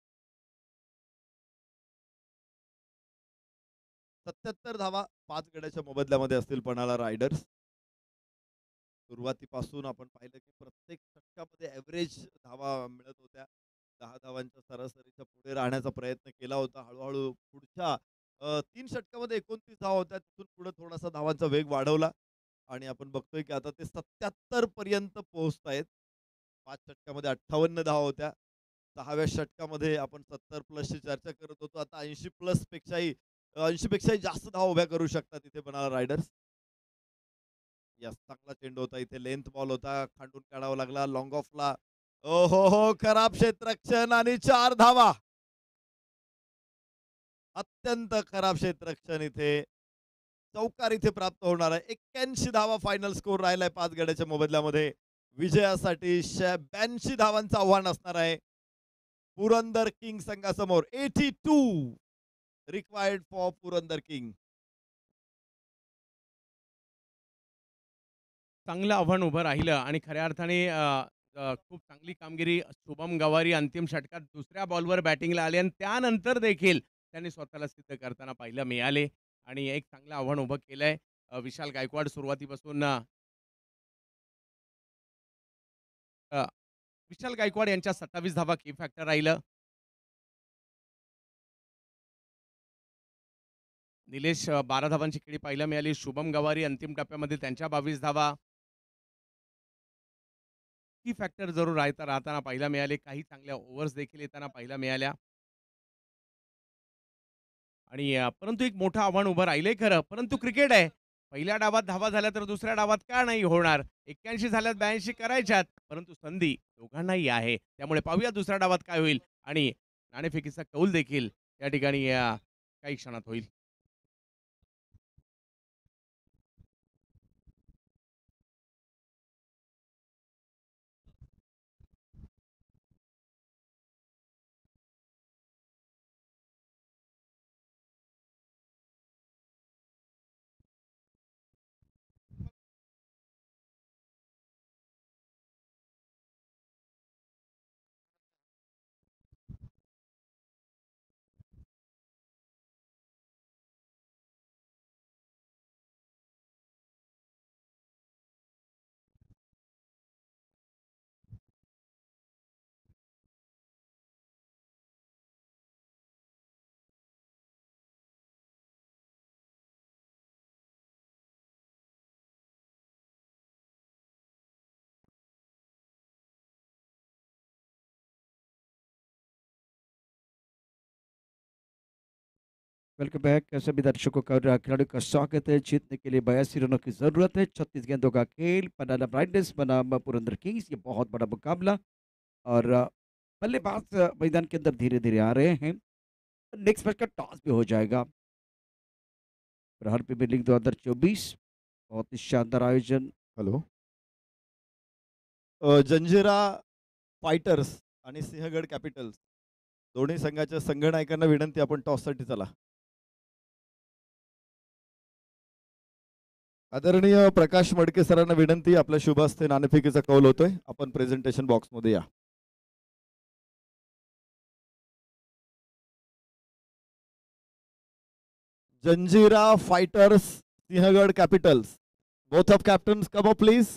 सत्याहत्तर धावा पाच गड्याच्या मोबदल्यामध्ये असतील पणाला रायडर्स. सुरुवातीपासून आपण पाहिलं की प्रत्येक षटकामध्ये ॲव्हरेज धावा मिळत होत्या. दहा धावांच्या सरासरीच्या पुढे राहण्याचा प्रयत्न केला होता. हळू पुढच्या अ, तीन षटकामध्ये एकोणतीस धावा होत्या. तिथून पुढे थोडासा धावांचा वेग वाढवला आणि आपण बघतोय की आता ते सत्याहत्तर पर्यंत पोहोचतायत. पाच षटकामध्ये अठ्ठावन्न धावा होत्या. सहाव्या षटकामध्ये आपण सत्तर प्लसची चर्चा करत होतो. आता ऐंशी प्लस पेक्षाही ऐंशी पेक्षाही जास्त धावा उभ्या करू शकतात इथे बनाला रायडर्स. यस, चांगला चेंडू होता. इथे लेंथ बॉल होता. खांडून काढावा लागला. लॉंग ऑफला. ओहो हो! खराब क्षेत्ररक्षण आणि चार धावा. अत्यंत खराब क्षेत्ररक्षण इथे. चौकार इथे प्राप्त होणार आहे. एक्क्याऐंशी धावा फायनल स्कोर राहिलाय पाच गड्याच्या मोबदल्यामध्ये. विजयासाठी शे ब्याऐंशी धावांचं आव्हान असणार आहे. पुरंदर किंग संघासमोर बहात्तर रिक्वायर्ड फॉर पुरंदर किंग. चांगलं आव्हान उभं राहिलं आणि खऱ्या अर्थाने अ, अ, खूप चांगली कामगिरी शुभम गवारी अंतिम षटकात दुसऱ्या बॉलवर बॅटिंगला आले आणि त्यानंतर देखील त्यांनी स्वतःला सिद्ध करताना पाहायला मिळाले आणि एक चांगलं आव्हान उभं केलंय. अ, विशाल गायकवाड सुरुवातीपासून अ, अ, विशाल गायकवाड यांच्या सत्तावीस धावा की फॅक्टर राहिलं. निलेश अ, बारा धावांची खेळी पाहायला मिळाली. शुभम गवारी अंतिम टप्प्यामध्ये त्यांच्या बावीस धावा. की फॅक्टर जरूर राहता राहताना पाहायला मिळाले. काही चांगल्या ओव्हर्स देखील येताना पाहायला मिळाल्या. आणि अ, परंतु एक मोठं आव्हान उभं राहिलंय खरं, परंतु क्रिकेट आहे. पहिल्या डावात धावा झाल्या तर दुसऱ्या डावात का नाही होणार? एक्क्याऐंशी झाल्यात ब्याऐंशी करायच्यात, परंतु संधी दोघांनाही आहे. त्यामुळे पाहूया दुसऱ्या डावात काय होईल आणि नाणेफेकीचा कौल देखील या ठिकाणी अ, काही क्षणात होईल. Welcome back. सभी दर्शकों का और खिलाड़ियों का स्वागत है। जीतने के लिए बयासी रनों की जरूरत है। छत्तीस गेंदों का खेल, पटियाला ब्राइटनेस बनाम पुरंदर किंग्स, ये बहुत बड़ा मुकाबला। और अ, बल्लेबाज अ, मैदान के अंदर धीरे धीरे आ रहे हैं। नेक्स्ट मैच का टॉस भी हो जाएगा। प्रहार प्रीमियर लीग दो हजार चौबीस बहुत ही शानदार आयोजन। हॅलो. अ, जंजिरा फायटर्स आणि सिंहगड कॅपिटल्स दोन्ही संघाच्या संघनायकांना विनंती, आपण टॉससाठी चला. आदरणीय प्रकाश मडके सरांना विनंती, आपल्या शुभ हस्ते नाणेफेकीचा कौल होतोय. आपण प्रेझेंटेशन बॉक्समध्ये या. Janjira fighters, Sinhagad capitals. Both of captains come up please.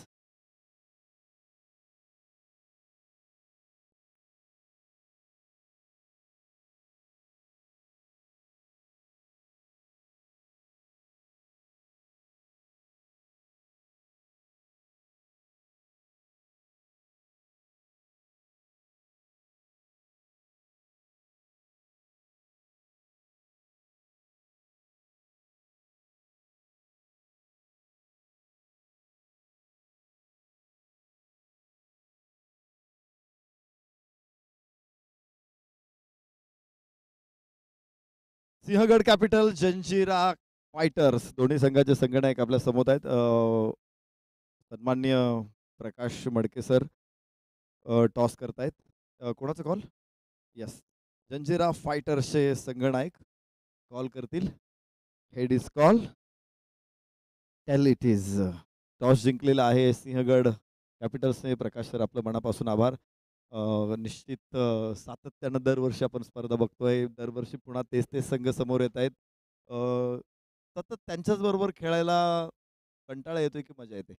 Sinhagad capital, Janjira fighters दोन्ही संघाचे संघनायक आपल्या समोर आहेत. अ, सन्माननीय प्रकाश मडके सर टॉस करतायत. अ, कोणाचा कॉल? येस. जंजिरा फायटर्सचे संघनायक कॉल करतील. Head is call. Tail it is. Toss जिंकलेला आहे सिंहगड कॅपिटल्सने. प्रकाश सर आपलं मनापासून आभार. अ, निश्चित अ, सातत्यानं दरवर्षी आपण स्पर्धा बघतोय. दरवर्षी पुन्हा तेच तेच संघ समोर येत आहेत. अ, सतत त्यांच्याच बरोबर खेळायला कंटाळा येतोय की मजा येते?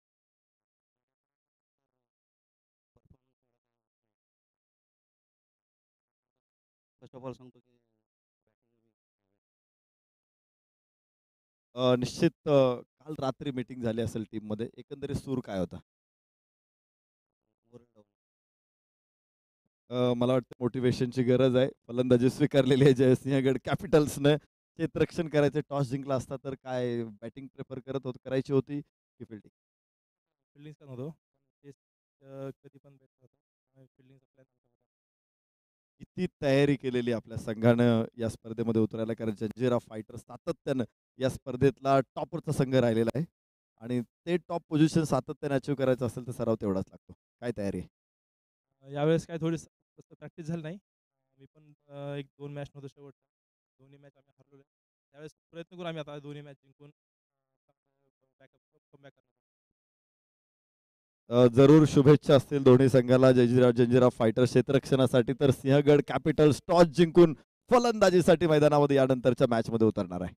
फर्स्ट ऑफ ऑल सांगतो की अ, निश्चित अ, काल रात्री मीटिंग झाली असेल टीममध्ये. एकंदरीत सूर काय होता? ओव्हरऑल अ, मला वाटतं मोटिव्हेशनची गरज आहे. फलंदाजी स्वीकारलेली आहे जयसिंहगड कॅपिटल्सनं. क्षेत्ररक्षण करायचं टॉस जिंकला असता तर काय बॅटिंग प्रेफर करत होत करायची होती की फील्डिंग? फिल्डिंग करत होतो. तेच अ, कधी पण बेटर होतं. फिल्डिंगचा प्लॅन आमचा होता. किती तयारी केलेली आपल्या संघानं या स्पर्धेमध्ये उतरायला, कारण जंजिरा फायटर्स सातत्यानं या स्पर्धेतला टॉपरचा संघ राहिलेला आहे आणि ते टॉप पोझिशन सातत्याने अचीव्ह करायचं असेल तर सराव तेवढाच लागतो. काय तयारी आहे? अ, यावेळेस काय थोडी तसं प्रॅक्टिस झाली नाही. मी पण अ, एक दोन मॅच नव्हतो शेवटचा. दोन्ही मॅच आम्ही हरलेलो आहे. त्यावेळेस प्रयत्न करू आम्ही आता दोन्ही मॅच जिंकून बॅकअप कमबॅक करण्याचा. अ, जरूर शुभेच्छा असतील दोन्ही संघाला. जंजिरा जंजिरा फायटर्स क्षेत्ररक्षणासाठी तर सिंहगड कॅपिटल्स टॉस जिंकून फलंदाजीसाठी मैदानामध्ये यानंतरच्या मॅचमध्ये उतरणार आहे.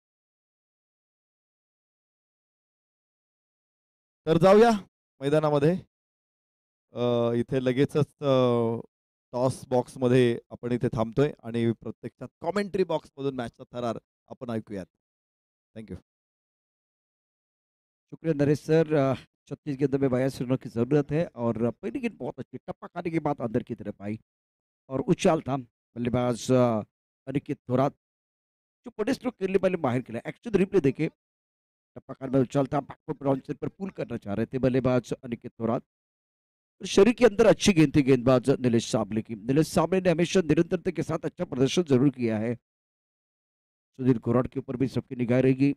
तर जाऊया मैदानामध्ये. अ, इथे लगेचच टॉस बॉक्समध्ये आपण इथे थांबतोय आणि प्रत्यक्षात कॉमेंट्री बॉक्समधून मॅचचा थरार आपण ऐकूयात. थँक्यू. शुक्रिया नरेश सर। अ, छत्तीस गेंदों में बयासी रनों की ज़रूरत है और पहली गेंद बहुत अच्छी टप्पा खाने के बाद अंदर की तरफ आई और उछाल था बल्लेबाज अ, अनिकेत थोरात जो बड़े स्ट्रोक खेलने वाले माहिर खिलाड़ी। एक्चुअली रिप्ले देखे टप्पा खाने में उछाल था, बैकफुट बाउंसर पर पुल करना चाह रहे थे बल्लेबाज अनिकेत थोरात। शरीर के अंदर अच्छी गेंद थी गेंदबाज नीलेश साबले की। नीलेश साबले ने हमेशा निरंतरता के साथ अच्छा प्रदर्शन जरूर किया है। सुनील घोराट के ऊपर भी सबकी निगाह रहेगी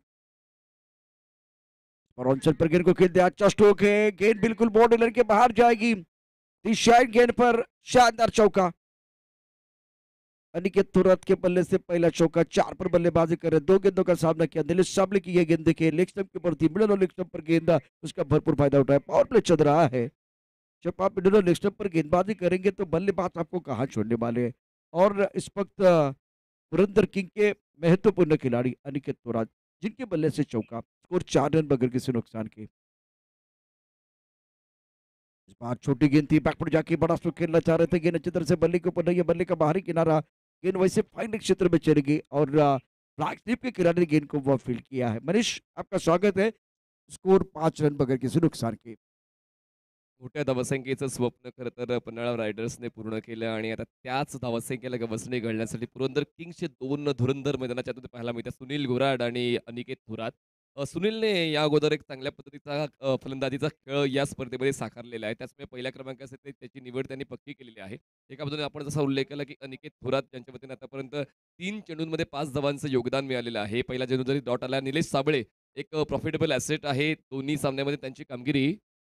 और ऑन पर गेंद को खेल दिया। अच्छा स्ट्रोक है, गेंद बिल्कुल बॉर्डर के बाहर जाएगी। शायद गेंद पर शानदार चौका। अनिकेत थोरात के बल्ले से पहला चौका। चार पर बल्लेबाजी कर रहे, दो गेंदों का सामना किया। दिनेश साबले की यह गेंद देखिए, लेग स्टंप के ऊपर थी, मिडल और लेग स्टंप पर गेंद, उसका भरपूर फायदा उठाया। पावर प्ले चल रहा है। जब आप मिडल और लेग स्टंप पर गेंदबाजी करेंगे तो बल्लेबाज आपको कहाँ छोड़ने वाले हैं। और इस वक्त पुरंदर किंग के महत्वपूर्ण खिलाड़ी अनिकेत थोरात, जिनके बल्ले से चौका, स्कोर चार रन बगैर किसी नुकसान के। इस बार छोटी गेंद थी, बैकफुट जाके बड़ा स्ट्रोक खेलना चाह रहे थे। गेंद अच्छी तरह से बल्ले के ऊपर नहीं है, बल्ले का बाहरी किनारा। गेंद वैसे फाइनल क्षेत्र में चली गई और फ्लैग स्लिप के खिलाड़ी ने गेंद को वो फील्ड किया है। मनीष आपका स्वागत है। स्कोर पाच रन बगैर किसी नुकसान के। मोठ्या धावसंख्येचं स्वप्न खरं तर पन्हाळा रायडर्सने पूर्ण केलं आणि आता त्याच धावसंख्येला गवसणी घालण्यासाठी पुरंदर किंग्सचे दोन धुरंधर मैदानाच्या आतमध्ये पाहायला मिळतात, सुनील घोराड आणि अनिकेत थोरात. अ, सुनीलने या अगोदर एक चांगल्या पद्धतीचा अ, फलंदाजीचा खेळ या स्पर्धेमध्ये साकारलेला आहे. त्याचमुळे पहिल्या क्रमांकासाठी त्याची निवड त्यांनी पक्की केलेली आहे. एका बाजूने आपण जसा उल्लेख केला की अनिकेत थोरात यांच्या वतीने आतापर्यंत तीन चेंडूंमध्ये पाच धावांचं योगदान मिळालेलं आहे. पहिला चेंडू जरी डॉट आला, निलेश साबळे एक प्रॉफिटेबल ॲसेट आहे. दोन्ही सामन्यामध्ये त्यांची कामगिरी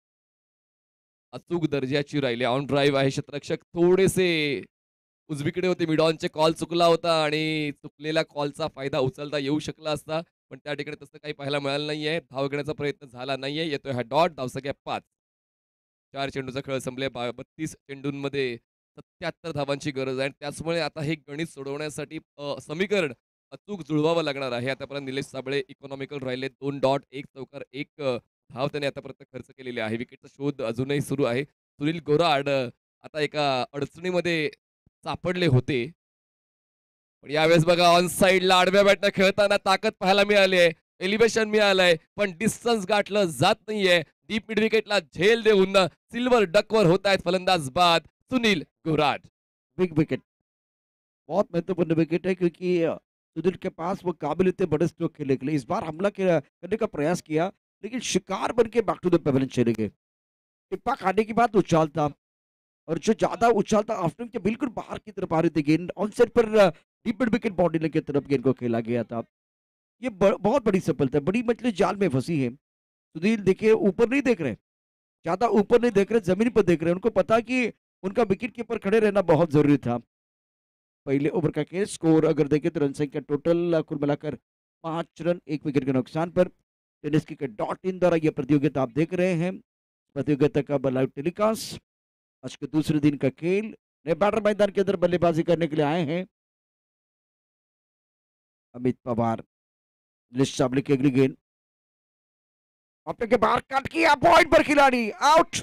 अचूक दर्जाची राहिली. ऑन ड्राईव्ह आहे. क्षेत्ररक्षक थोडेसे उजवीकडे होते. मिडॉनचे कॉल चुकला होता आणि चुकलेल्या कॉलचा फायदा उचलता येऊ शकला असता. पण त्या ठिकाणी तसं काही पाहायला मिळालं नाहीये. धाव घेण्याचा प्रयत्न झाला नाहीये. येतोय हा डॉट. धावसंख्या पाच. चार चेंडूचा खेळ संपले. बा बत्तीस चेंडूंमध्ये सत्त्याहत्तर धावांची गरज आहे आणि त्याचमुळे आता हे गणित सोडवण्यासाठी अ, समीकरण अचूक जुळवावं लागणार आहे. आतापर्यंत निलेश साबळे इकॉनॉमिकल राहिले. दोन डॉट, एक चौकार, एक अ, धाव त्याने आतापर्यंत खर्च केलेली आहे. विकेटचा शोध अजूनही सुरू आहे. सुनील गोराड अ, आता एका अडचणीमध्ये सापडले होते. पण यावेळेस बघा ऑन साइडला आडव्या बॅटनं खेळताना ताकद पाहायला मिळाली आहे. एलिव्हेशन मिळालंय, पण डिस्टन्स गाठलं जात नाहीये. डीप मिड विकेटला झेल देऊन सिल्वर डकवर होत आहेत फलंदाज बाद सुनील गोराड. बिग विकेट, बहुत महत्वपूर्ण विकेट है क्योंकि अ, सुनील के पास वो काबिल थे बड़े स्ट्रोक खेलने के लिए। इस बार हमला किया- करने का प्रयास किया लेकिन शिकार बन के बैक टू द पेवेलियन चले गए। टिप्पा खाने के बाद उछाल था और जो ज्यादा उछाल था आफ्टर के बिल्कुल बाहर की तरफ आ रही थी गेंद। ऑन साइड पर डीप मिड विकेट बाउंड्री की तरफ गेंद को खेला गया था। ये ब, बहुत बड़ी सफलता है, बड़ी मछली जाल में फंसी है। सुनील देखिए ऊपर नहीं देख रहे, ज्यादा ऊपर नहीं देख रहे, जमीन पर देख रहे हैं। उनको पता कि उनका विकेट कीपर खड़े रहना बहुत जरूरी था। पहले ओवर का खेल स्कोर अगर देखें तो रन संख्या टोटल कुल मिलाकर पांच रन एक विकेट के नुकसान पर। टेनिस क्रिकेट डॉट इन द्वारा यह प्रतियोगिता आप देख रहे हैं। प्रतियोगिता का लाइव टेलीकास्ट आज के दूसरे दिन का खेल। नए बैटर मैदान के अंदर बल्लेबाजी करने के लिए आए हैं अमित पवार। निलेश साबले की अगली गेंद अपने के बाहर कट किया, पॉइंट पर खिलाड़ी आउट।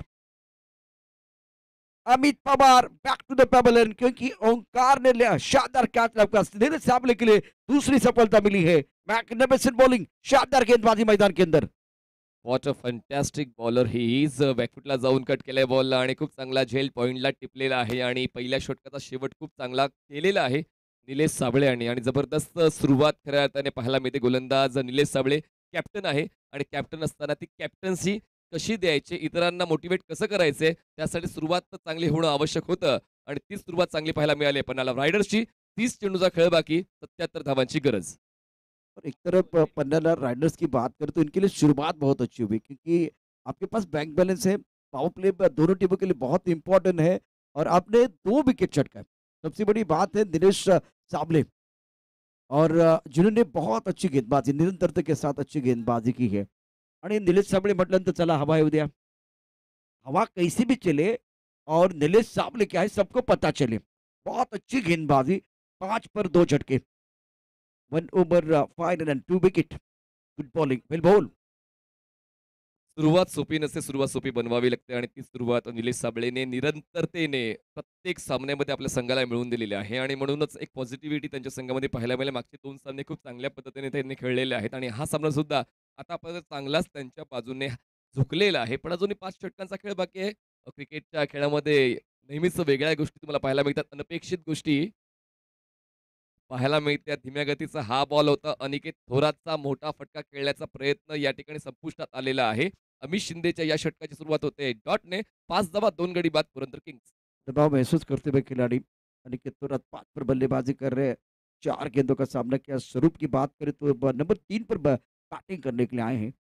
Amit Pawar back to the pavilion, क्योंकि ओंकार ने लिया शानदार कैच लपका। निलेश साबले के लिए दूसरी सफलता मिली है। मैग्निफिसेंट बॉलिंग, शानदार गेंदबाजी मैदान के अंदर। What a fantastic bowler he is. बॅकफुटला जाऊन कट केलाय बॉलला आणि खूप चांगला झेल पॉइंटला टिपलेला आहे आणि पहिल्या षटकाचा शेवट खूप चांगला केलेला आहे निलेश साबळे यांनी. आणि जबरदस्त सुरुवात खऱ्या अर्थाने पाहायला मिळते. गोलंदाज निलेश साबळे कॅप्टन आहे आणि कॅप्टन असताना ती कॅप्टन्सी कशी द्यायची, इतरांना मोटिवेट कसं करायचंय, त्यासाठी सुरुवात तर चांगली होणं आवश्यक होतं आणि ती सुरुवात चांगली पाहायला मिळाली. पण रायडर्सची तीस चेंडूचा खेळ बाकी, सत्याहत्तर धावांची गरज. और एक तरफ अ, पन्ना राइडर्स की बात करें तो इनके लिए शुरुआत बहुत अच्छी हुई, क्योंकि आपके पास बैंक बैलेंस है, पावर प्ले पर दोनों टीमों के लिए बहुत इंपॉर्टेंट है और आपने दो विकेट चटका है। सबसे बड़ी बात है दिनेश अ, साबले और अ, जिन्होंने बहुत अच्छी गेंदबाजी निरंतरता के साथ अच्छी गेंदबाजी की है। आणि निलेश साबळे म्हटल्यानंतर चला हवा येऊ द्या, हवा कैसी भी चले और निलेश साबले क्या है सबको पता चले। बहुत अच्छी गेंदबाजी, पांच पर दो झटके, one over five run two wicket, good bowling, well ball. सुरुवात सोपी नसते, सुरुवात सोपी बनवावी लागते आणि ती सुरुवात निलेश साबळेने निरंतरतेने प्रत्येक सामन्यामध्ये आपल्या संघाला मिळवून दिलेली आहे आणि म्हणूनच एक पॉझिटिव्हिटी त्यांच्या संघामध्ये पाहायला मिळेल. मागचे दोन सामने खूप चांगल्या पद्धतीने त्यांनी खेळलेले आहेत आणि हा सामना सुद्धा आतापर्यंत चांगलाच त्यांच्या बाजूने झुकलेला आहे. पण अजूनही पाच षटकांचा खेळ बाकी आहे. अ, क्रिकेटच्या खेळामध्ये नेहमीच वेगळ्या गोष्टी तुम्हाला पाहायला मिळतात, अनपेक्षित गोष्टी पाहायला मिळतात. धीम्या गतीचा हा बॉल होता. अनिकेत थोरातचा मोठा फटका खेळण्याचा प्रयत्न या ठिकाणी संपुष्टात आलेला आहे. अमित शिंदेच्या या षटकाची सुरुवात होते डॉटने. पाच धावा दोन गडी बाद पुरंदर किंग्स. दबाव महसूस करते हुए खिलाड़ी अनिकेत तुरंत पांच पर बल्लेबाजी कर रहे हैं। चार गेंदों का सामना किया। स्वरूप की बात करें तो ब- नंबर तीन पर ब- बैटिंग करने के लिए आए हैं।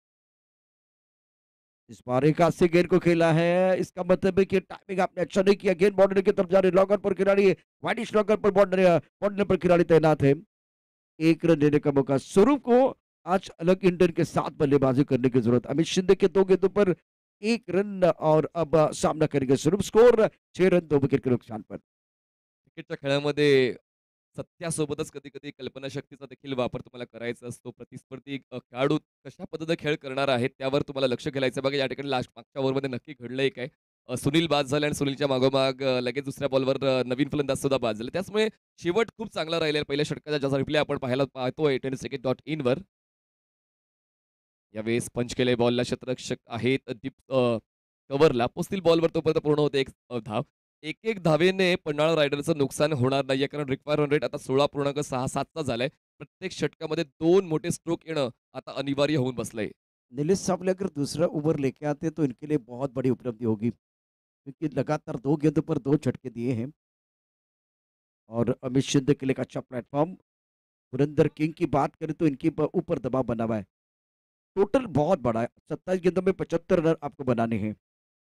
इस बार एक हाथ से गेंद को खेला है, इसका मतलब है कि टाइमिंग आपने अच्छा नहीं किया। गेंद बाउंड्री की तरफ जा रही, लॉगर पर खिलाड़ी, वाइडिश लॉगर पर बाउंड्री बाउंड्री पर खिलाड़ी तैनात है। एक रन देने का मौका स्वरूप को। आज अलग इंडियन के साथ बल्लेबाजी करने की जरूरत। अमित शिंदे के दो गेंदों पर एक रन और अब अ, सामना करेंगे स्वरूप। स्कोर छह रन दो विकेट के नुकसान पर। क्रिकेटच्या खेळामध्ये सत्यासोबतच कधी-कधी कल्पनाशक्तीचा देखील वापर तुम्हाला करायचा असतो. प्रतिस्पर्धी अ, खेळाडू कशा पद्धतीने खेळ करणार आहेत त्यावर तुम्हाला लक्ष घालायचं आहे. बघा या ठिकाणी लास्ट मागच्या ओव्हरमध्ये नक्की घडलंय काय? अ, सुनील बाद झाले आणि सुनीलच्या मागोमाग अ, लगेच दुसऱ्या बॉलवर अ, नवीन फलंदाज सुद्धा बाद झाले. त्याचमुळे शेवट खूप चांगला राहिलेला. पहिल्या षटकाचा ज्याचा रिप्ले आपण पाहायला पाहतोय टेनिस क्रिकेट डॉट इन वर. यावेळेस पंच केले बॉलला क्षेत्ररक्षक आहेत दीप अ, कव्हरला पोस्तील बॉलवर तोपर्यंत पूर्ण होते एक अ, धाव. एक एक धावेने पन्हाळा रायडरचं नुकसान होणार नाहीये, कारण रिक्वायर रन रेट आता सोळा पूर्णांक सहा सातचा झालाय. प्रत्येक षटकामध्ये दोन मोठे स्ट्रोक येणं आता अनिवार्य होऊन बसलंय. नीलेश सावले अगर दूसरा ओवर लेके आते तो इनके लिए बहुत बड़ी उपलब्धि होगी, क्योंकि लगातार दो गेंदों पर दो झटके दिए हैं। और अमित शिंदे के लिए एक अच्छा प्लेटफॉर्म। पुरंदर किंग की बात करें तो इनके प- ऊपर दबाव बना हुआ है। टोटल बहुत बड़ा है, सत्ताईस गेंदों में पचहत्तर रन आपको बनाने हैं।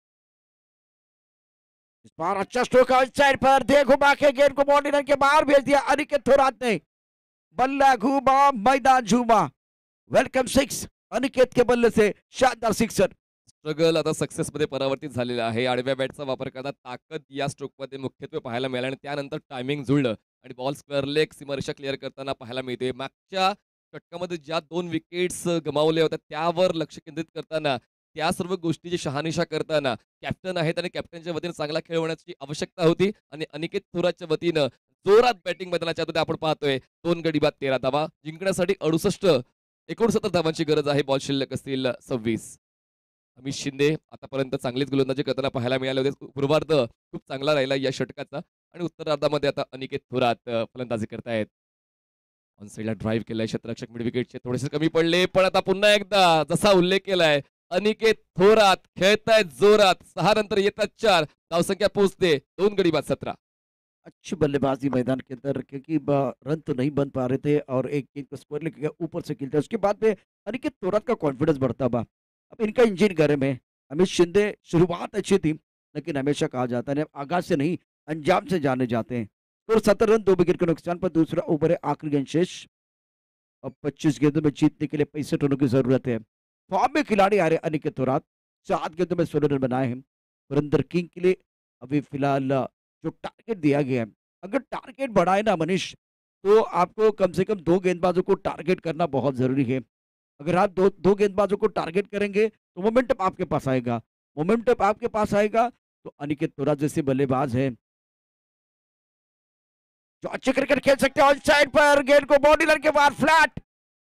इस बार अच्छा स्ट्रोक साइड पर दे घुमा के गेंद को बाउंड्री लाइन के बाहर भेज दिया अनिकेत थोरात ने। बल्ला घूमा, मैदान झूमा। वेलकम सिक्स अनिकेत के बल्ले से शानदार सिक्सर। स्ट्रगल आता सक्सेसमध्ये परावर्तित झालेला आहे. आडव्या बॅटचा वापर करता ताकद या स्ट्रोकमध्ये मुख्यत्वे पाहायला मिळाला आणि त्यानंतर टायमिंग जुळलं आणि बॉल स्क्वेअर लेग सीमारेषा क्लिअर करताना पाहायला मिळते. मागच्या षटकामध्ये ज्या दोन विकेट्स गमावल्या होत्या त्यावर लक्ष केंद्रित करताना, त्या सर्व गोष्टीची शहानिशा करताना कॅप्टन आहेत आणि कॅप्टनच्या वतीने चांगला खेळ होण्याची आवश्यकता होती आणि अनिकेत थोरातच्या वतीनं जोरात बॅटिंग मैदानाच्या आतमध्ये आपण पाहतोय. दोन गडी बाद तेरा धावा जिंकण्यासाठी अडुसष्ट एकोणसत्तर धावांची गरज आहे. बॉल शिल्लक असतील सव्वीस. अमित शिंदे आतापर्यंत चांगलीच गोलंदाजी करताना पाहायला मिळाले होते. पूर्वार्ध खूप चांगला राहिला या षटकाचा आणि उत्तरार्धामध्ये आता अनिकेत थोरात अ, फलंदाजी करतायत. ऑन साईडला ड्राईव्ह केलाय क्षेत्ररक्षक मिड विकेटचे थोडेसे कमी पडले, पण आता पुन्हा एकदा जसा उल्लेख केलाय अनिकेत थोरात खेळतायत जोरात. सहा नंतर येतात चार, धावसंख्या पोहोचते दोन गडी बाद सतरा. अच्छी बल्लेबाजी मैदान के अंदर क्योंकि ब- रन तो नहीं बन पा रहे थे और एक गेंद को स्क्वायर लेके ऊपर से खेलते उसके बाद में अनिकेत तोरात का कॉन्फिडेंस बढ़ता बा। अब इनका इंजन गर्म है। अमित शिंदे शुरुआत अच्छी थी लेकिन हमेशा कहा जाता है आगाज से नहीं अंजाम से जाने जाते हैं। तो सत्तर रन दो विकेट के नुकसान पर दूसरा ओवर है आखिरी गेंद शेष। अब पच्चीस गेंदों में जीतने के लिए पैंसठ रनों की जरूरत है। फॉर्म में खिलाड़ी आ रहे अनिकेत तोरात सात गेंदों में सोलह रन बनाए हैं। सुरेंद्र किंग के लिए अभी फिलहाल अ, जो टारगेट दिया गया है अगर टारगेट बढ़ाए ना मनीष तो आपको कम से कम दो गेंदबाजों को टारगेट करना बहुत जरूरी है। अगर आप दो दो गेंदबाजों को टारगेट करेंगे तो मोमेंटम आपके पास आएगा। मोमेंटम आपके पास आएगा तो अनिकेत तोरात जैसे बल्लेबाज है जो अच्छे क्रिकेट खेल सकते हैं ऑन साइड पर गेंद को बॉडी लाइन के बाहर फ्लैट।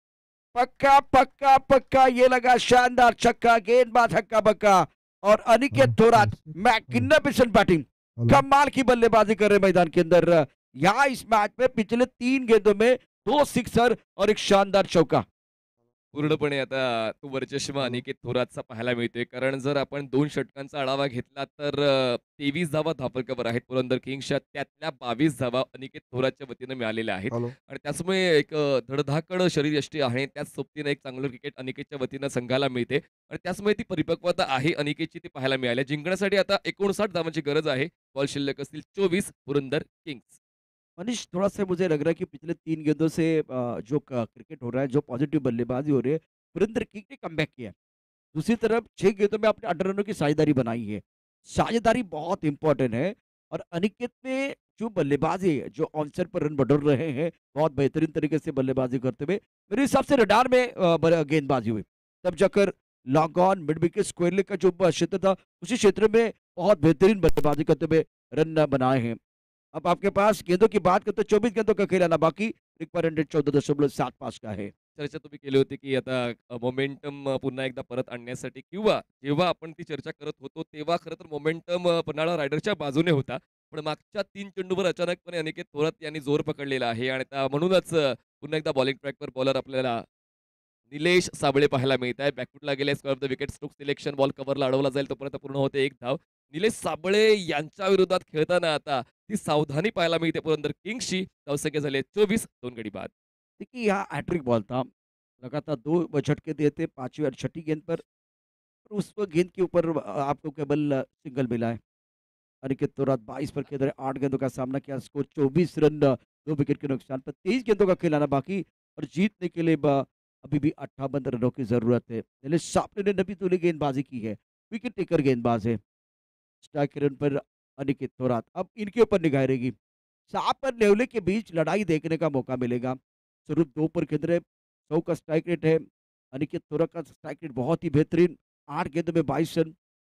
पक्का पक्का पक्का ये लगा शानदार छक्का गेंदबाज हक्का बक्का। और अनिकेत थोरात मैग्निफिसेंट बैटिंग कमाल की बल्लेबाजी कर रहे मैदान के अंदर। यहाँ इस मैच में पिछले तीन गेंदों में दो सिक्सर और एक शानदार चौका। पूर्णपणे आता तो वर्चस्व अनिकेत थोरातचा पाहायला मिळतोय. कारण जर आपण दोन षटकांचा आढावा घेतला तर अ, तेवीस धावा धापलकावर आहेत पुरंदर किंग्सच्या. त्यातल्या बावीस धावा अनिकेत थोरातच्या वतीनं मिळालेल्या आहेत. आणि त्याचमुळे एक अ, धडधाकड शरीरयष्टी आहे. त्याच सोबतीनं एक चांगलं क्रिकेट अनिकेतच्या वतीनं संघाला मिळते आणि त्याचमुळे ती परिपक्वता आहे अनिकेतची ती पाहायला मिळाली. जिंकण्यासाठी आता एकोणसाठ धावांची गरज आहे. बॉल शिल्लक असतील चोवीस पुरंदर किंग्स. मनीष थोड़ा सा मुझे लग रहा है कि पिछले तीन गेंदों से अ, जो क- क्रिकेट हो रहा है जो पॉजिटिव बल्लेबाजी हो रही है सुरेंद्र किंग ने कमबैक किया है। दूसरी तरफ छह गेंदों में आपने अठारह रनों की साझेदारी बनाई है। साझेदारी बहुत इंपॉर्टेंट है। और अनिकेत ने जो बल्लेबाजी है जो ऑनसेट पर रन बढ़ रहे हैं बहुत बेहतरीन तरीके से बल्लेबाजी करते हुए मेरे हिसाब से रडार में अ, ब- गेंदबाजी हुई तब जाकर long on mid wicket square leg का जो क्षेत्र था उसी क्षेत्र में बहुत बेहतरीन बल्लेबाजी करते हुए रन बनाए हैं। अब आपके पास गेंदों की बात करते चौबीस गेंदों का खेल आना बाकी रिक्वायरमेंट चौदह दशमलव सात पास का है। चर्चा तुम्ही केली होती, की आता मोमेंटम पुन्हा एकदा परत आणण्यासाठी किंवा जेव्हा आपण ती चर्चा करत होतो, तेव्हा खरं तर मोमेंटम अ, पन्हाळा रायडर्सच्या बाजूने होता. पण मागच्या तीन चेंडूवर अचानकपणे अनिकेत थोरात यांनी जोर पकडलेला आहे आणि त्या म्हणूनच अ, पुन्हा एकदा बॉलिंग ट्रॅकवर बॉलर आपल्याला निलेश साबळे पाहायला मिळत आहे. बॅकफुटला गेले square off the wicket stroke selection ball कव्हरला अडवला जाईल तोपर्यंत पूर्ण होते एक धाव. निलेश साबळे यांच्या विरोधात खेळताना आता ती सावधानी पाहायला मिळते पुरंदर किंग्सची. धावसंख्या झाली चोवीस, दोन गडी बाद. देखिए यहाँ हैट्रिक बॉल था लगातार दो झटके दिए थे पांचवी और छठी गेंद पर और उस पर गेंद के ऊपर अ, आपको केवल अ, सिंगल मिला है। अनिकेत तोरात बाईस पर खेल रहे आठ गेंदों का सामना किया स्कोर चौबीस रन अ, दो विकेट के नुकसान पर तेईस गेंदों का खिलाना बाकी और जीतने के लिए ब- अभी भी अट्ठावन रनों की जरूरत है। दिनेश सापने ने नबी तुली गेंदबाजी की है विकेट टेकर गेंदबाज है। स्ट्राइक रन पर अनिकेत थोरात अब इनके ऊपर निगाह रहेगी। साप और नेवले के बीच लड़ाई देखने का मौका मिलेगा। स्वरूप दो पर केंद्र है सौ का स्ट्राइक रेट है। अनिकेत थोरात का स्ट्राइक रेट बहुत ही बेहतरीन आठ गेंदों में बाईस रन।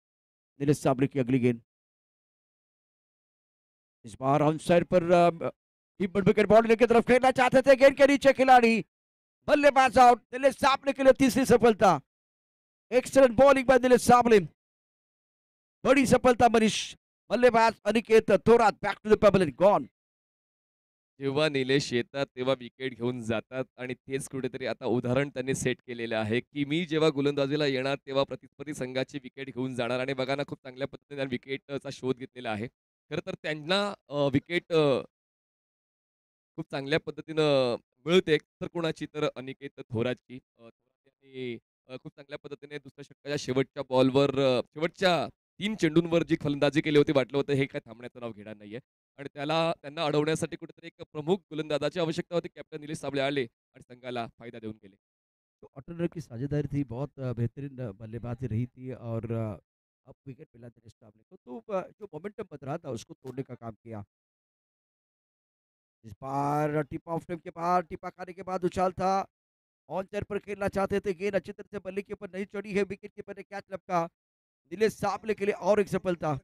दिनेश साबले की अगली गेंद इस बार ऑन साइड पर डीप मिड विकेट बॉल की तरफ खेलना चाहते थे गेंद के नीचे खिलाड़ी बल्लेबाज आउट। दिनेश साबले के लिए तीसरी सफलता। Excellent bowling by Dinesh Sable बड़ी सफलता मनीष। बल्लेबाज Aniket Thorat back to the pavilion gone. जेव्हा निलेश येतात तेव्हा विकेट घेऊन जातात आणि तेच कुठेतरी आता उदाहरण त्यांनी सेट केलेलं आहे, की मी जेव्हा गोलंदाजीला येणार तेव्हा प्रतिस्पर्धी संघाची विकेट घेऊन जाणार आणि बघा ना खूप चांगल्या पद्धतीने विकेटचा शोध घेतलेला आहे. खरं तर त्यांना अ, विकेट अ, खूप चांगल्या पद्धतीनं मिळते तर कोणाची तर अनिकेत थोरातची. अ, थोरात यांनी अ, खूप चांगल्या पद्धतीने दुसऱ्या षटकाच्या शेवटच्या बॉलवर अ, शेवटच्या तीन चेंडूंवर जी फलंदाजी केली होती वाटलं होतं हे काय थांबण्याचं नाव घेणार नाहीये. आणि त्याला त्यांना अडवण्यासाठी कुठेतरी एक प्रमुख गोलंदाजाची आवश्यकता होती. कॅप्टन निलेश साबळे आले आणि संघाला फायदा देऊन गेले. तो अटनर की साझेदारी थी बहुत अ, बेहतरीन अ, बल्लेबाजी रही थी और अ, अब विकेट मिला दिनेश साबले को तो अ, जो मोमेंटम बन रहा था उसको तोड़ने का काम किया। इस बार टिप ऑफ टाइम के बाद टिपा खाने के बाद उछाल था ऑन चेयर पर खेलना चाहते थे गेंद अच्छी तरह से बल्ले के ऊपर नहीं चढ़ी है विकेट कीपर ने कैच लपका। दिनेश साबले के लिए और एक सफलता।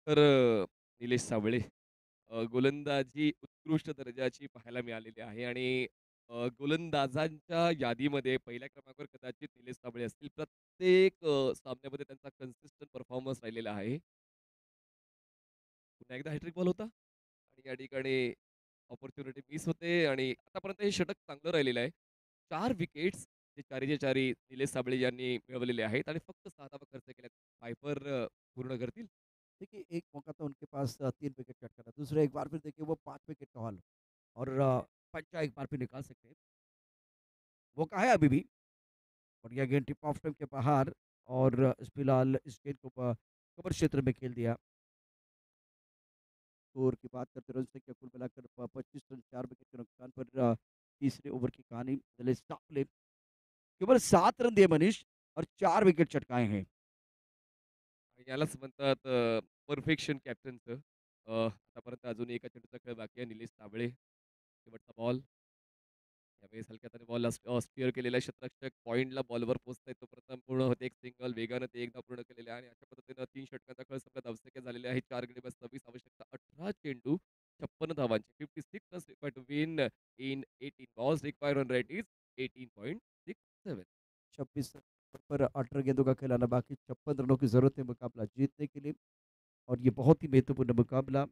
तर अ, निलेश साबळे अ, गोलंदाजी उत्कृष्ट दर्जाची पाहायला मिळालेली आहे आणि अ, गोलंदाजांच्या यादीमध्ये पहिल्या क्रमांकावर कदाचित निलेश साबळे असतील. प्रत्येक अ, सामन्यामध्ये त्यांचा कन्सिस्टंट परफॉर्मन्स राहिलेला आहे. पुन्हा एकदा हॅट्रिक बॉल होता आणि या ठिकाणी अपॉर्च्युनिटी मिस होते आणि आतापर्यंत हे षटक चांगलं राहिलेलं आहे. चार विकेट्स जे चारीचे चारी निलेश साबळे यांनी मिळवलेले आहेत आणि फक्त सहा धावा खर्च केल्यात. पायपर अ, पूर्ण करतील. देखिए एक मौका था उनके पास अ, तीन विकेट चटका था, दूसरा एक बार फिर देखिए वो पाँच विकेट का हाल और अ, पंचा एक बार फिर निकाल सकते हैं। मौका है अभी भी, बढ़िया गेंद टिप ऑफ स्टंप के बाहर और अ, इस फिलहाल इस गेंद को प कवर क्षेत्र में खेल दिया। स्कोर की बात करते रन संख्या कुल मिलाकर प पच्चीस रन चार विकेट के नुकसान पर अ, तीसरे ओवर की कहानी निलेश साबळे केवळ सात रन दिए मनीष और चार विकेट चटकाए हैं। आणि यालाच म्हणतात अ, परफेक्शन कॅप्टनचं. अ, आतापर्यंत अजून एका चेंडूचा खेळ बाकी आहे. निलेश साबळे शेवटचा बॉल. यावेळेस हलक्या हाताने बॉल स्टीअर केलेला क्षेत्ररक्षक पॉइंटला बॉलवर पोहोचताय तोपर्यंत पूर्ण होते एक सिंगल वेगानं ते एकदा पूर्ण केलेले आहे आणि अशा पद्धतीनं तीन षटकांचा खेळ संपला धावसंख्या झालेले आहे चार गडी बस सव्वीस आवश्यकता अठरा चेंडू छप्पन्न धावांची fifty six runs required to win in eighteen balls required run rate is eighteen point six seven. छब्बीस पर अठारह गेंदों का खिलाना बाकी छप्पन रनों की जरूरत है मुकाबला जीतने के लिए और ये बहुत ही महत्वपूर्ण मुकाबला।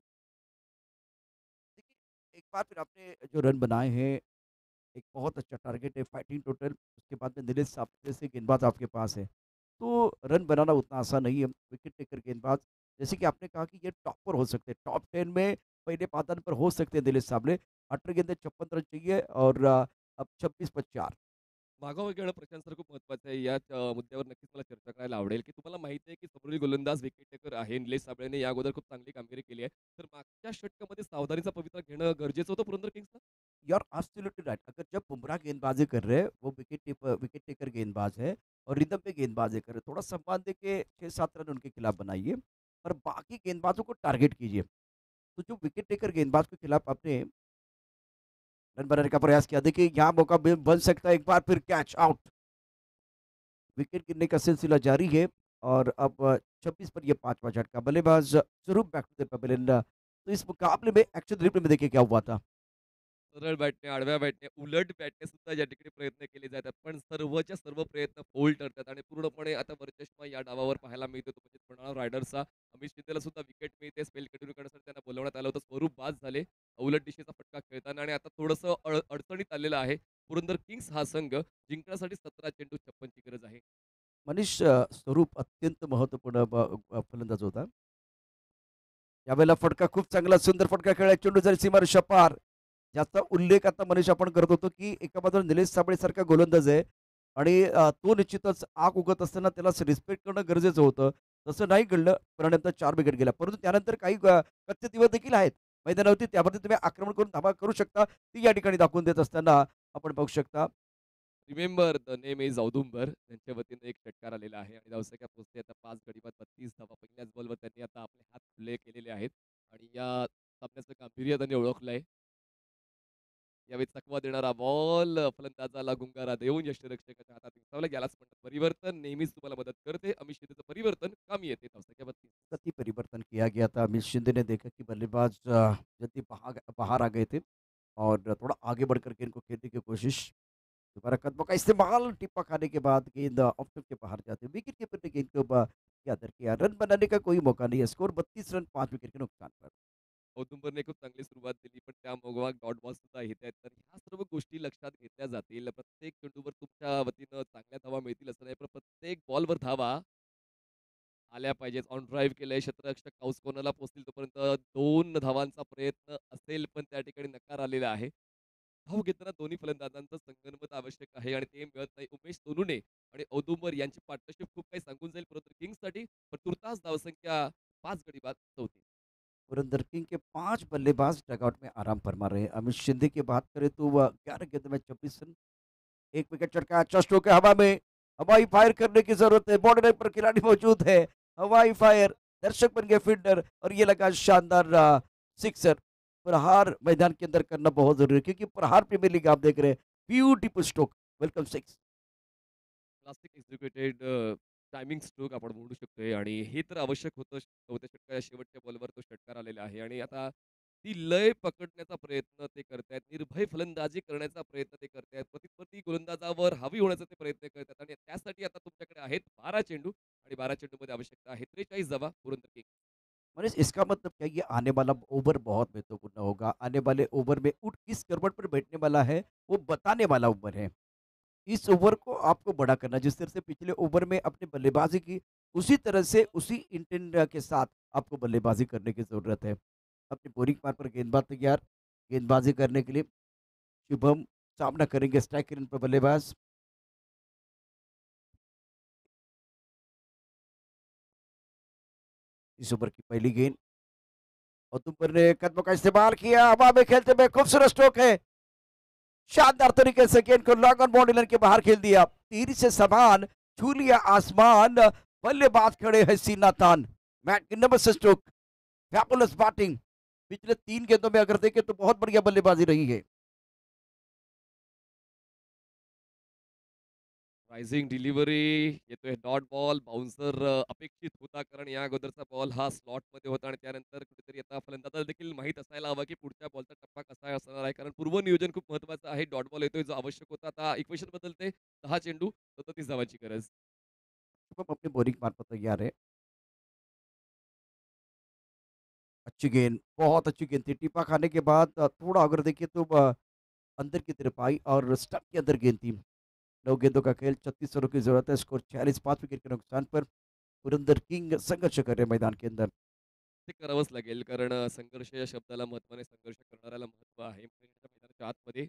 देखिए एक बार फिर आपने जो रन बनाए हैं एक बहुत अच्छा टारगेट है फाइटिंग टोटल उसके बाद में दिनेश साबळे जैसे गेंदबाज आपके पास है तो रन बनाना उतना आसान नहीं है विकेट टेकर गेंदबाज जैसे कि आपने कहा कि ये टॉपर हो सकते हैं टॉप टेन में पहले पायदान पर हो सकते हैं दिनेश साबळे अठारह गेंदे छप्पन रन चाहिए और अ, अब छब्बीस पर चार। मागोवा घेणं प्रशांत सर खूप महत्त्वाचं आहे. याच अ, मुद्द्यावर नक्कीच मला चर्चा करायला आवडेल, की तुम्हाला माहिती आहे, की समोरील गोलंदाज विकेट टेकर आहे. निलेश साबळेने या अगोदर खूप चांगली कामगिरी केली आहे. तर मागच्या षटकामध्ये सावधानीचा पवित्रा घेणं गरजेचं होतं पुरंदर किंग्सला? यू आर एब्सोल्युटली राइट अगर जब बुमराह गेंदबाजी कर रहे हैं वो विकेट टेपर विकेट टेकर गेंदबाज है और रिदम पे गेंदबाजी कर रहे हैं थोड़ा सम्मान दे के छः सात रन उनके खिलाफ बनाइए और बाकी गेंदबाजों को टारगेट कीजिए तो जो विकेट टेकर गेंदबाज के खिलाफ आपने रन बनाने का प्रयास किया देखिए यहाँ मौका बन बन सकता है एक बार फिर कैच आउट विकेट गिरने का सिलसिला जारी है और अब छब्बीस पर ये पांचवा झटका बल्लेबाज स्वरूप बैक टू द पवेलियन तो इस मुकाबले में एक्शन रिप्ले में देखिए क्या हुआ था। सरळ बॅटने, आडव्या बॅटने, उलट बॅटने सुद्धा या ठिकाणी प्रयत्न केले जातात. पण सर्वच्या सर्व प्रयत्न फोल ठरतात आणि पूर्णपणे आता वरचष्मा या डावावर पाहायला मिळतो. तो म्हणजे पुणे रायडर्सचा. अमित शिंदेला सुद्धा विकेट मिळते. स्पेल कंटिन्यू करण्यासाठी त्यांना बोलावण्यात आलं होतं. स्वरूप बाद झाले. उलट दिशेचा फटका खेळताना आणि आता थोडंसं अड अडचणीत आलेलं आहे. पुरंदर किंग्स हा संघ जिंकण्यासाठी सतरा चेंडू छप्पन ची गरज आहे. मनीष अ, स्वरूप अत्यंत महत्त्वपूर्ण ब- अ, फलंदाज होता यावेळेला फटका खूप चांगला सुंदर फटका खेळला चेंडू जरी सीमारेषा पार ज्याचा उल्लेख आता मनीष आपण करत होतो की एका बाजूला निलेश साबळे सारखा गोलंदाज आहे आणि अ, तो निश्चितच आग उगत असताना त्याला रिस्पेक्ट करणं गरजेचं होतं तसं नाही घडलं परिणामतः चार विकेट गेला परंतु त्यानंतर काही अ, कच्चे दिवस देखील आहेत मैदानावरती त्यामध्ये तुम्ही आक्रमण करून धावा करू शकता ती या ठिकाणी दाखवून देत असताना आपण बघू शकता। Remember the name is Audumbar त्यांच्या वतीने एक षटकार आलेला आहे आणि धावसंख्या पोहोचते आता पाच गडी बाद बत्तीस धावा पहिल्याच बॉलवर त्यांनी आता आपले हात खुले केलेले आहेत आणि या सामन्याचं गांभीर्य त्यांनी ओळखलंय. यावेळी चकवा देणारा बॉल फलंदाजाला गुंगारा देऊन यष्टीरक्षकाच्या हातात विसावला यालाच म्हणतात परिवर्तन नेहमीच तुम्हाला मदत करते. अमित शिंदेचं परिवर्तन कामी येते धावसंख्या बत्तीस. गति परिवर्तन किया गया था अमित शिंदे ने देखा कि बल्लेबाज अ, जल्दी बाहर बाहर आ गए थे और थोड़ा आगे बढ़ करके इनको खेलने की कोशिश दोबारा कदमों का इस्तेमाल टिप्पा खाने के बाद गेंद ऑफ स्टंप के बाहर जाते विकेट कीपर ने गेंद को ब- क्या दर किया रन बनाने का कोई मौका नहीं है स्कोर बत्तीस रन पांच विकेट के नुकसान पर। औदुंबरने खूप चांगली सुरुवात दिली पण त्या मोगवा डॉट बॉल सुद्धा येत आहेत तर ह्या सर्व गोष्टी लक्षात घेतल्या जातील. प्रत्येक चेंडूवर तुमच्या वतीनं चांगल्या धावा मिळतील असं नाही पण प्रत्येक बॉलवर धावा आल्या पाहिजेत. ऑन ड्राईव्ह केलंय क्षेत्ररक्षक काऊस कोणाला पोहोचतील तोपर्यंत दोन धावांचा प्रयत्न असेल पण त्या ठिकाणी नकार आलेला आहे. धाव घेताना दोन्ही फलंदाजांचं संगनमत आवश्यक आहे आणि ते मिळत नाही. उमेश सोनुने आणि औदुंबर यांची पार्टनरशिप खूप काही सांगून जाईल परंतु किंग्ससाठी पण तुर्तास धावसंख्या पाच गडी बाद चौतीस. पुरंदर किंग के पांच बल्लेबाज डगआउट में आराम फरमा रहे हैं अमित शिंदे की बात करें तो वह ग्यारह गेंद में छब्बीस रन एक विकेट चटका अच्छा स्ट्रोक है हवा में हवाई फायर करने की जरूरत है बॉर्डर लाइन पर खिलाड़ी मौजूद है हवाई फायर दर्शक बन गए फील्डर और ये लगा शानदार अ, सिक्सर प्रहार मैदान के अंदर करना बहुत जरूरी है क्योंकि प्रहार प्रीमियर लीग आप देख रहे हैं beautiful stroke welcome six. Classic executed timing stroke आपण म्हणू शकतोय आणि हे तर आवश्यक होतं. चौथ्या षटकाच्या शेवटच्या बॉलवर तो षटकार आलेला आहे आणि आता ती लय पकडण्याचा प्रयत्न ते करतायत. निर्भय फलंदाजी करण्याचा प्रयत्न ते करतायत. प्रतिस्पर्धी गोलंदाजावर हावी होण्याचा ते प्रयत्न करतात आणि त्यासाठी आता तुमच्याकडे आहेत बारा चेंडू आणि बारा चेंडूमध्ये आवश्यकता आहे त्रेचाळीस धावा पुरंदर किंग्स. मनीष, इसका मतलब क्या ये आने वाला ओवर बहुत महत्वपूर्ण होगा। आने वाले ओवर में उठ किस करवट पर बैठने वाला है वो बताने वाला ओवर है। इस ओवर को आपको बड़ा करना है। जिस तरह से पिछले ओवर में अपनी बल्लेबाजी की, उसी तरह से उसी इंटेंट के साथ आपको बल्लेबाजी करने की ज़रूरत है। अपनी बोरिंग पार पर गेंदबाज तैयार, गेंदबाजी करने के लिए शुभम सामना करेंगे स्ट्राइक रेंज पर बल्लेबाज। इस ओवर की पहली गेंद और तुमपर ने कदमों का इस्तेमाल किया, हवा में खेलते हुए खूबसूरत स्ट्रोक है। शानदार तरीके से गेंद को लॉन्ग ऑन बाउंड्री लाइन के बाहर खेल दिया। तीर से समान छू लिया आसमान, बल्लेबाज खड़े हैं सीना तान। मैट की नंबर से स्ट्रोक, फैबुलस बैटिंग। पिछले तीन गेंदों में अगर देखें तो बहुत बढ़िया बल्लेबाजी रही है। रायझिंग डिलिव्हरी येतोय डॉट बॉल बाउन्सर अपेक्षित होता कारण या अगोदरचा बॉल हा स्लॉटमध्ये होता आणि त्यानंतर कुठेतरी आता फलंदाजाला देखील माहीत असायला हवा की पुढच्या बॉलचा टप्पा कसा असणार आहे कारण पूर्वनियोजन खूप महत्त्वाचं आहे. डॉट बॉल येतोय जो आवश्यक होता. आता इक्वेशन बदलते. दहा चेंडू सदतीस धावांची गरज. शुभम अपनी बोरिंग पार पर तैयार है। अच्छी गेंद, बहुत अच्छी गेंद थी। टिपा खाने के बाद अ, थोड़ा अगर देखिए तो अ, अंदर की तरफ आई और स्टंप के अंदर गेंद थी। नौ गेंदों का खेल, छत्तीस रनों की जरूरत है। स्कोर छियालीस, पांच विकेट के नुकसान पर पुरंदर किंग संघर्ष कर रहे हैं मैदान के अंदर। ते करावंच लागेल कारण अ, संघर्ष या शब्दाला महत्त्वाने संघर्ष करणाऱ्याला महत्त्व आहे. मैदानाच्या आतमध्ये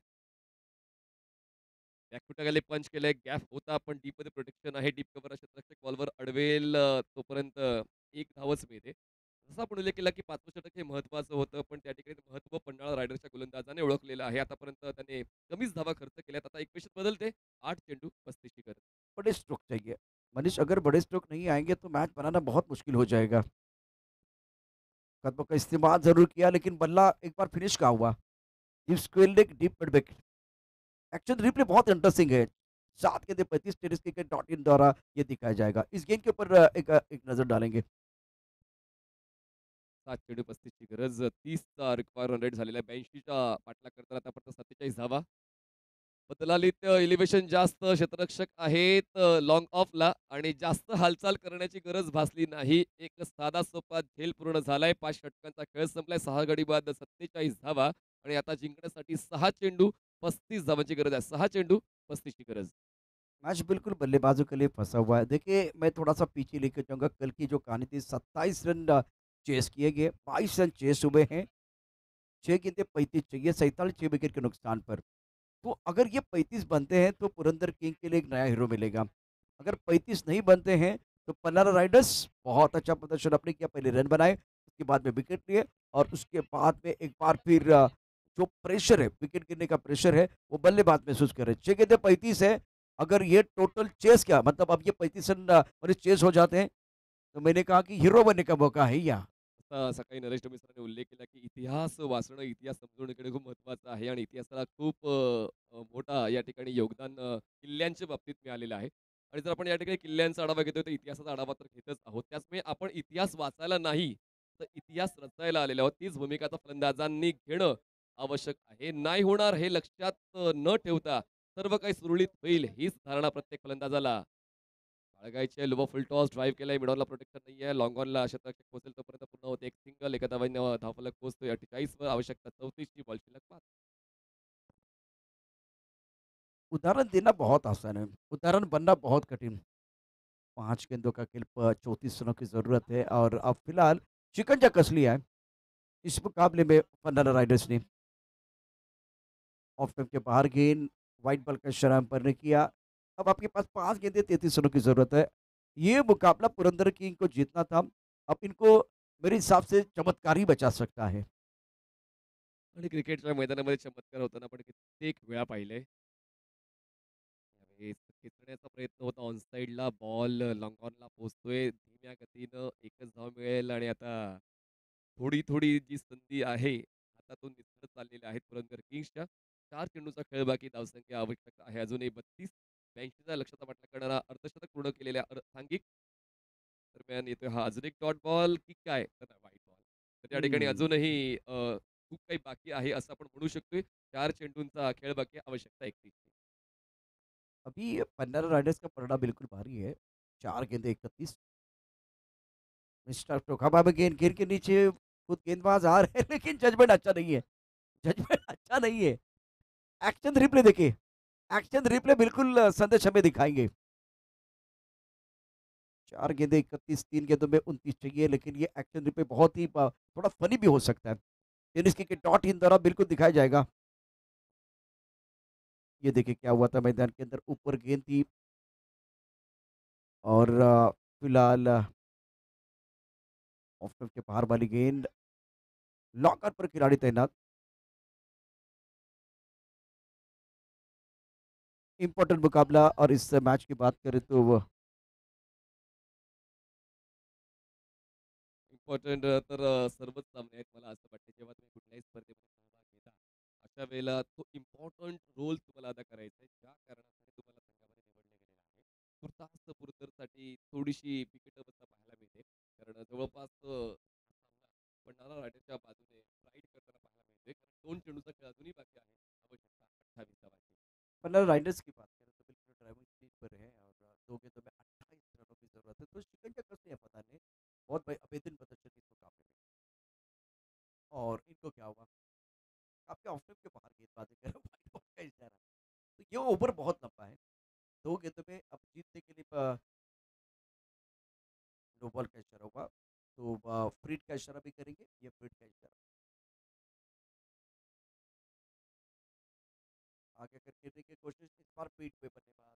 बॅकफुटाखाली पंच केलंय. गॅप होता पण डीपमध्ये प्रोटेक्शन आहे. डीप कव्हर क्षेत्ररक्षक बॉलवर अडवेल अ, तोपर्यंत एक धावच मिळते. जसं आपण उल्लेख केला की पाचवं षटक हे महत्त्वाचं होतं पण त्या ठिकाणी महत्त्व पन्हाळा रायडर्सच्या गोलंदाजाने ओळखलेलं आहे. आतापर्यंत त्याने कमीच धावा खर्च केल्यात. आता इक्वेशन बदलते. आठ चेंडू पस्तीस ची गरज. बड़े स्ट्रोक चाहिए। मनीष, अगर बड़े स्ट्रोक नहीं आएंगे तो मैच बनाना बहुत मुश्किल हो जाएगा। कदमों का इस्तेमाल जरूर किया लेकिन बल्ला एक बार फिनिश का हुआ। Deep deep mid wicket. Action replay बहुत इंटरेस्टिंग है। सात गेंदे पैंतीस टेनिस क्रिकेट डॉट इन द्वारा ये दिखाया जाएगा। इस गेंद के ऊपर अ, एक अ, एक नजर डालेंगे। सात चेंडू पस्तीस ची गरज. तीसचा रिक्वायर रन रेट झालेला आहे. ब्याऐंशीचा पाठलाग करताना आतापर्यंत सत्तेचाळीस धावा. बदलालीत एलिव्हेशन जास्त क्षेत्ररक्षक आहेत लॉंग ऑफला आणि जास्त हालचाल करण्याची गरज भासली नाही. एक साधा सोपा झेल पूर्ण झालाय. पाच षटकांचा खेळ संपलाय. सहा गडी बाद सत्तेचाळीस धावा आणि आता जिंकण्यासाठी सहा चेंडू पस्तीस धावांची गरज आहे. सहा चेंडू पस्तीस ची गरज. मैच बिल्कुल बल्लेबाजों के लिए फंसा हुआ है। देखिए, मैं थोड़ा सा पीछे लेके जाऊंगा। कल की जो कहानी थी, सत्ताईस रन अ, चेस किए गए, बाईस रन चेस हुए हैं। छह गेंदे पैंतीस चाहिए, सैंतालीस छह विकेट के नुकसान पर। तो अगर ये पैंतीस बनते हैं तो पुरंदर किंग के लिए एक नया हीरो मिलेगा। अगर पैंतीस नहीं बनते हैं तो पन्नारा राइडर्स बहुत अच्छा प्रदर्शन अपने किया। पहले रन बनाए, उसके बाद में विकेट लिए और उसके बाद में एक बार फिर अ, जो प्रेशर है, विकेट गिरने का प्रेशर है, वो बल्लेबाज महसूस करे। छह गेंदे पैंतीस है। अगर ये टोटल चेस क्या मतलब अब ये पैंतीस रन अ, मतलब चेस हो जाते हैं तो मैंने कहा कि हीरो बनने का मौका है यहाँ। आता सकाळी नरेश डोमे सरांनी उल्लेख केला की इतिहास वाचणं, इतिहास समजून घेणं खूप महत्त्वाचं आहे आणि इतिहासाला खूप अ, अ, मोठा या ठिकाणी योगदान अ, किल्ल्यांच्या बाबतीत मिळालेलं आहे. आणि जर आपण या ठिकाणी किल्ल्यांचा आढावा घेतोय तर इतिहासाचा आढावा तर घेतच आहोत. त्याचमुळे आपण इतिहास वाचायला नाही, तर इतिहास रचायला आलेलो आहोत. तीच भूमिका आता फलंदाजांनी घेणं आवश्यक आहे. नाही होणार हे लक्षात अ, न ठेवता सर्व काही सुरळीत होईल हीच धारणा प्रत्येक फलंदाजाला बाळगायची आहे. लो फुल टॉस ड्राईव्ह केलाय. मिडॉनला प्रोटेक्शन नाहीये. लॉंग ऑनला क्षेत्ररक्षक पोहोचेल तोपर्यंत पूर्ण होते एक सिंगल. एका धावांनी धावफलक पोहोचतोय अठ्ठेचाळीस वर. आवश्यकता चौतीस ची बॉल शिल्लक पाच. उदाहरण देना बहुत आसान है, उदाहरण बनना बहुत कठिन। पांच गेंदों का खेल प चौंतीस रनों की ज़रूरत है और अब फिलहाल शिकंजा कस लिया है इस मुकाबले में पन्नारा राइडर्स ने। ऑफ स्टंप के बाहर गेंद, वाइट बॉल का इशारा अंपायर ने किया। अब आपके पास पांच गेंदें तैंतीस रनों की ज़रूरत है। ये मुकाबला पुरंदर किंग को जीतना था। अब इनको मेरे हिसाब से चमत्कार ही बचा सकता है। आणि क्रिकेटच्या मैदानामध्ये चमत्कार होताना आपण कित्येक वेळा पाहिलंय. त्यावेळेस खेचण्याचा प्रयत्न होता ऑन साइडला. बॉल लॉंग ऑनला पोहोचतोय. धीम्या गतीनं एकच धाव मिळेल आणि आता थोडी-थोडी जी संधी आहे, हातातून निसटत चाललेल्या आहेत पुरंदर किंग्सच्या. चार चेंडूचा खेळ बाकी. धावसंख्या आवश्यक आहे अजूनही बत्तीस. ब्याऐंशीचा लक्षाचा वाटला करणारा अर्धशतक पूर्ण केलेल्या अर- सांघिक दरम्यान येतोय हा अजून एक डॉट बॉल की काय तर वाईट बॉल तर या ठिकाणी हम्म, अजूनही अ, खूप काही बाकी आहे असं आपण म्हणू शकतोय चार चेंडूंचा खेळ बाकी आहे, आवश्यकता एकतीस अभी पन्ना राइडर्स का पलड़ा बिल्कुल भारी है। चार गेंदे इकतीस। मिस्टर टोकाबा में गेंद गिर के नीचे खुद गेंदबाज आ रहे हैं लेकिन जजमेंट अच्छा नहीं है। जजमेंट अच्छा नहीं है। एक्शन रिप्ले देखिए। एक्शन रिप्ले बिल्कुल अ, संदेश हमें दिखाएंगे। चार गेंदे इकतीस, तीन गेंदों में उनतीस चाहिए लेकिन ये एक्शन रिप्ले बहुत ही अ, थोड़ा फनी भी हो सकता है। टेनिस के डॉट इन द्वारा बिल्कुल दिखाया जाएगा। ये देखिए क्या हुआ था मैदान के अंदर ऊपर गेंद थी और अ, फिलहाल ऑफ स्टंप के बाहर वाली गेंद लॉकर पर खिलाड़ी तैनात। इम्पोर्टेंट मुकाबला और इस मैच की बात करें तो वो इम्पॉर्टंट तर अ, सर्वच सामने आहेत मला असं वाटतं जेव्हा तुम्ही कुठल्याही स्पर्धेमध्ये सहभाग घेता अशा वेळेला तो इम्पॉर्टंट रोल तुम्हाला अदा करायचा आहे ज्या कारणासाठी तुम्हाला संघामध्ये निवडले गेलेलं आहे तुर्तास पुरतरसाठी थोडीशी बिकट अवस्था पाहायला मिळते कारण जवळपास अ, हा सामना भंडारा रायडरच्या बाजूने राईड करताना पाहायला मिळते कारण दोन चेंडूचा खेळ अजूनही बाकी आहे आवश्यकता अठ्ठावीस धावांची मतलब राइडर्स की बात करें तो बिल्कुल ड्राइविंग स्पीड पर है और दो गेंदों में अट्ठाईस रनों की जरूरत है तो शिकंजा कसते हैं पता नहीं बहुत भाई अभेदन प्रदर्शन इस मुकाबले में और इनको क्या हुआ आपके ऑफ के बाहर गेंदबाजी कर रहे व्हाइट बॉल का इशारा तो ये ओवर बहुत लंबा है दो गेंदों में अब जीतने के लिए नो बॉल का इशारा होगा तो फ्रीड का इशारा भी करेंगे ये फ्रीड का इशारा आगे करके देखिए कोशिश इस बार पीठ पे बल्लेबाज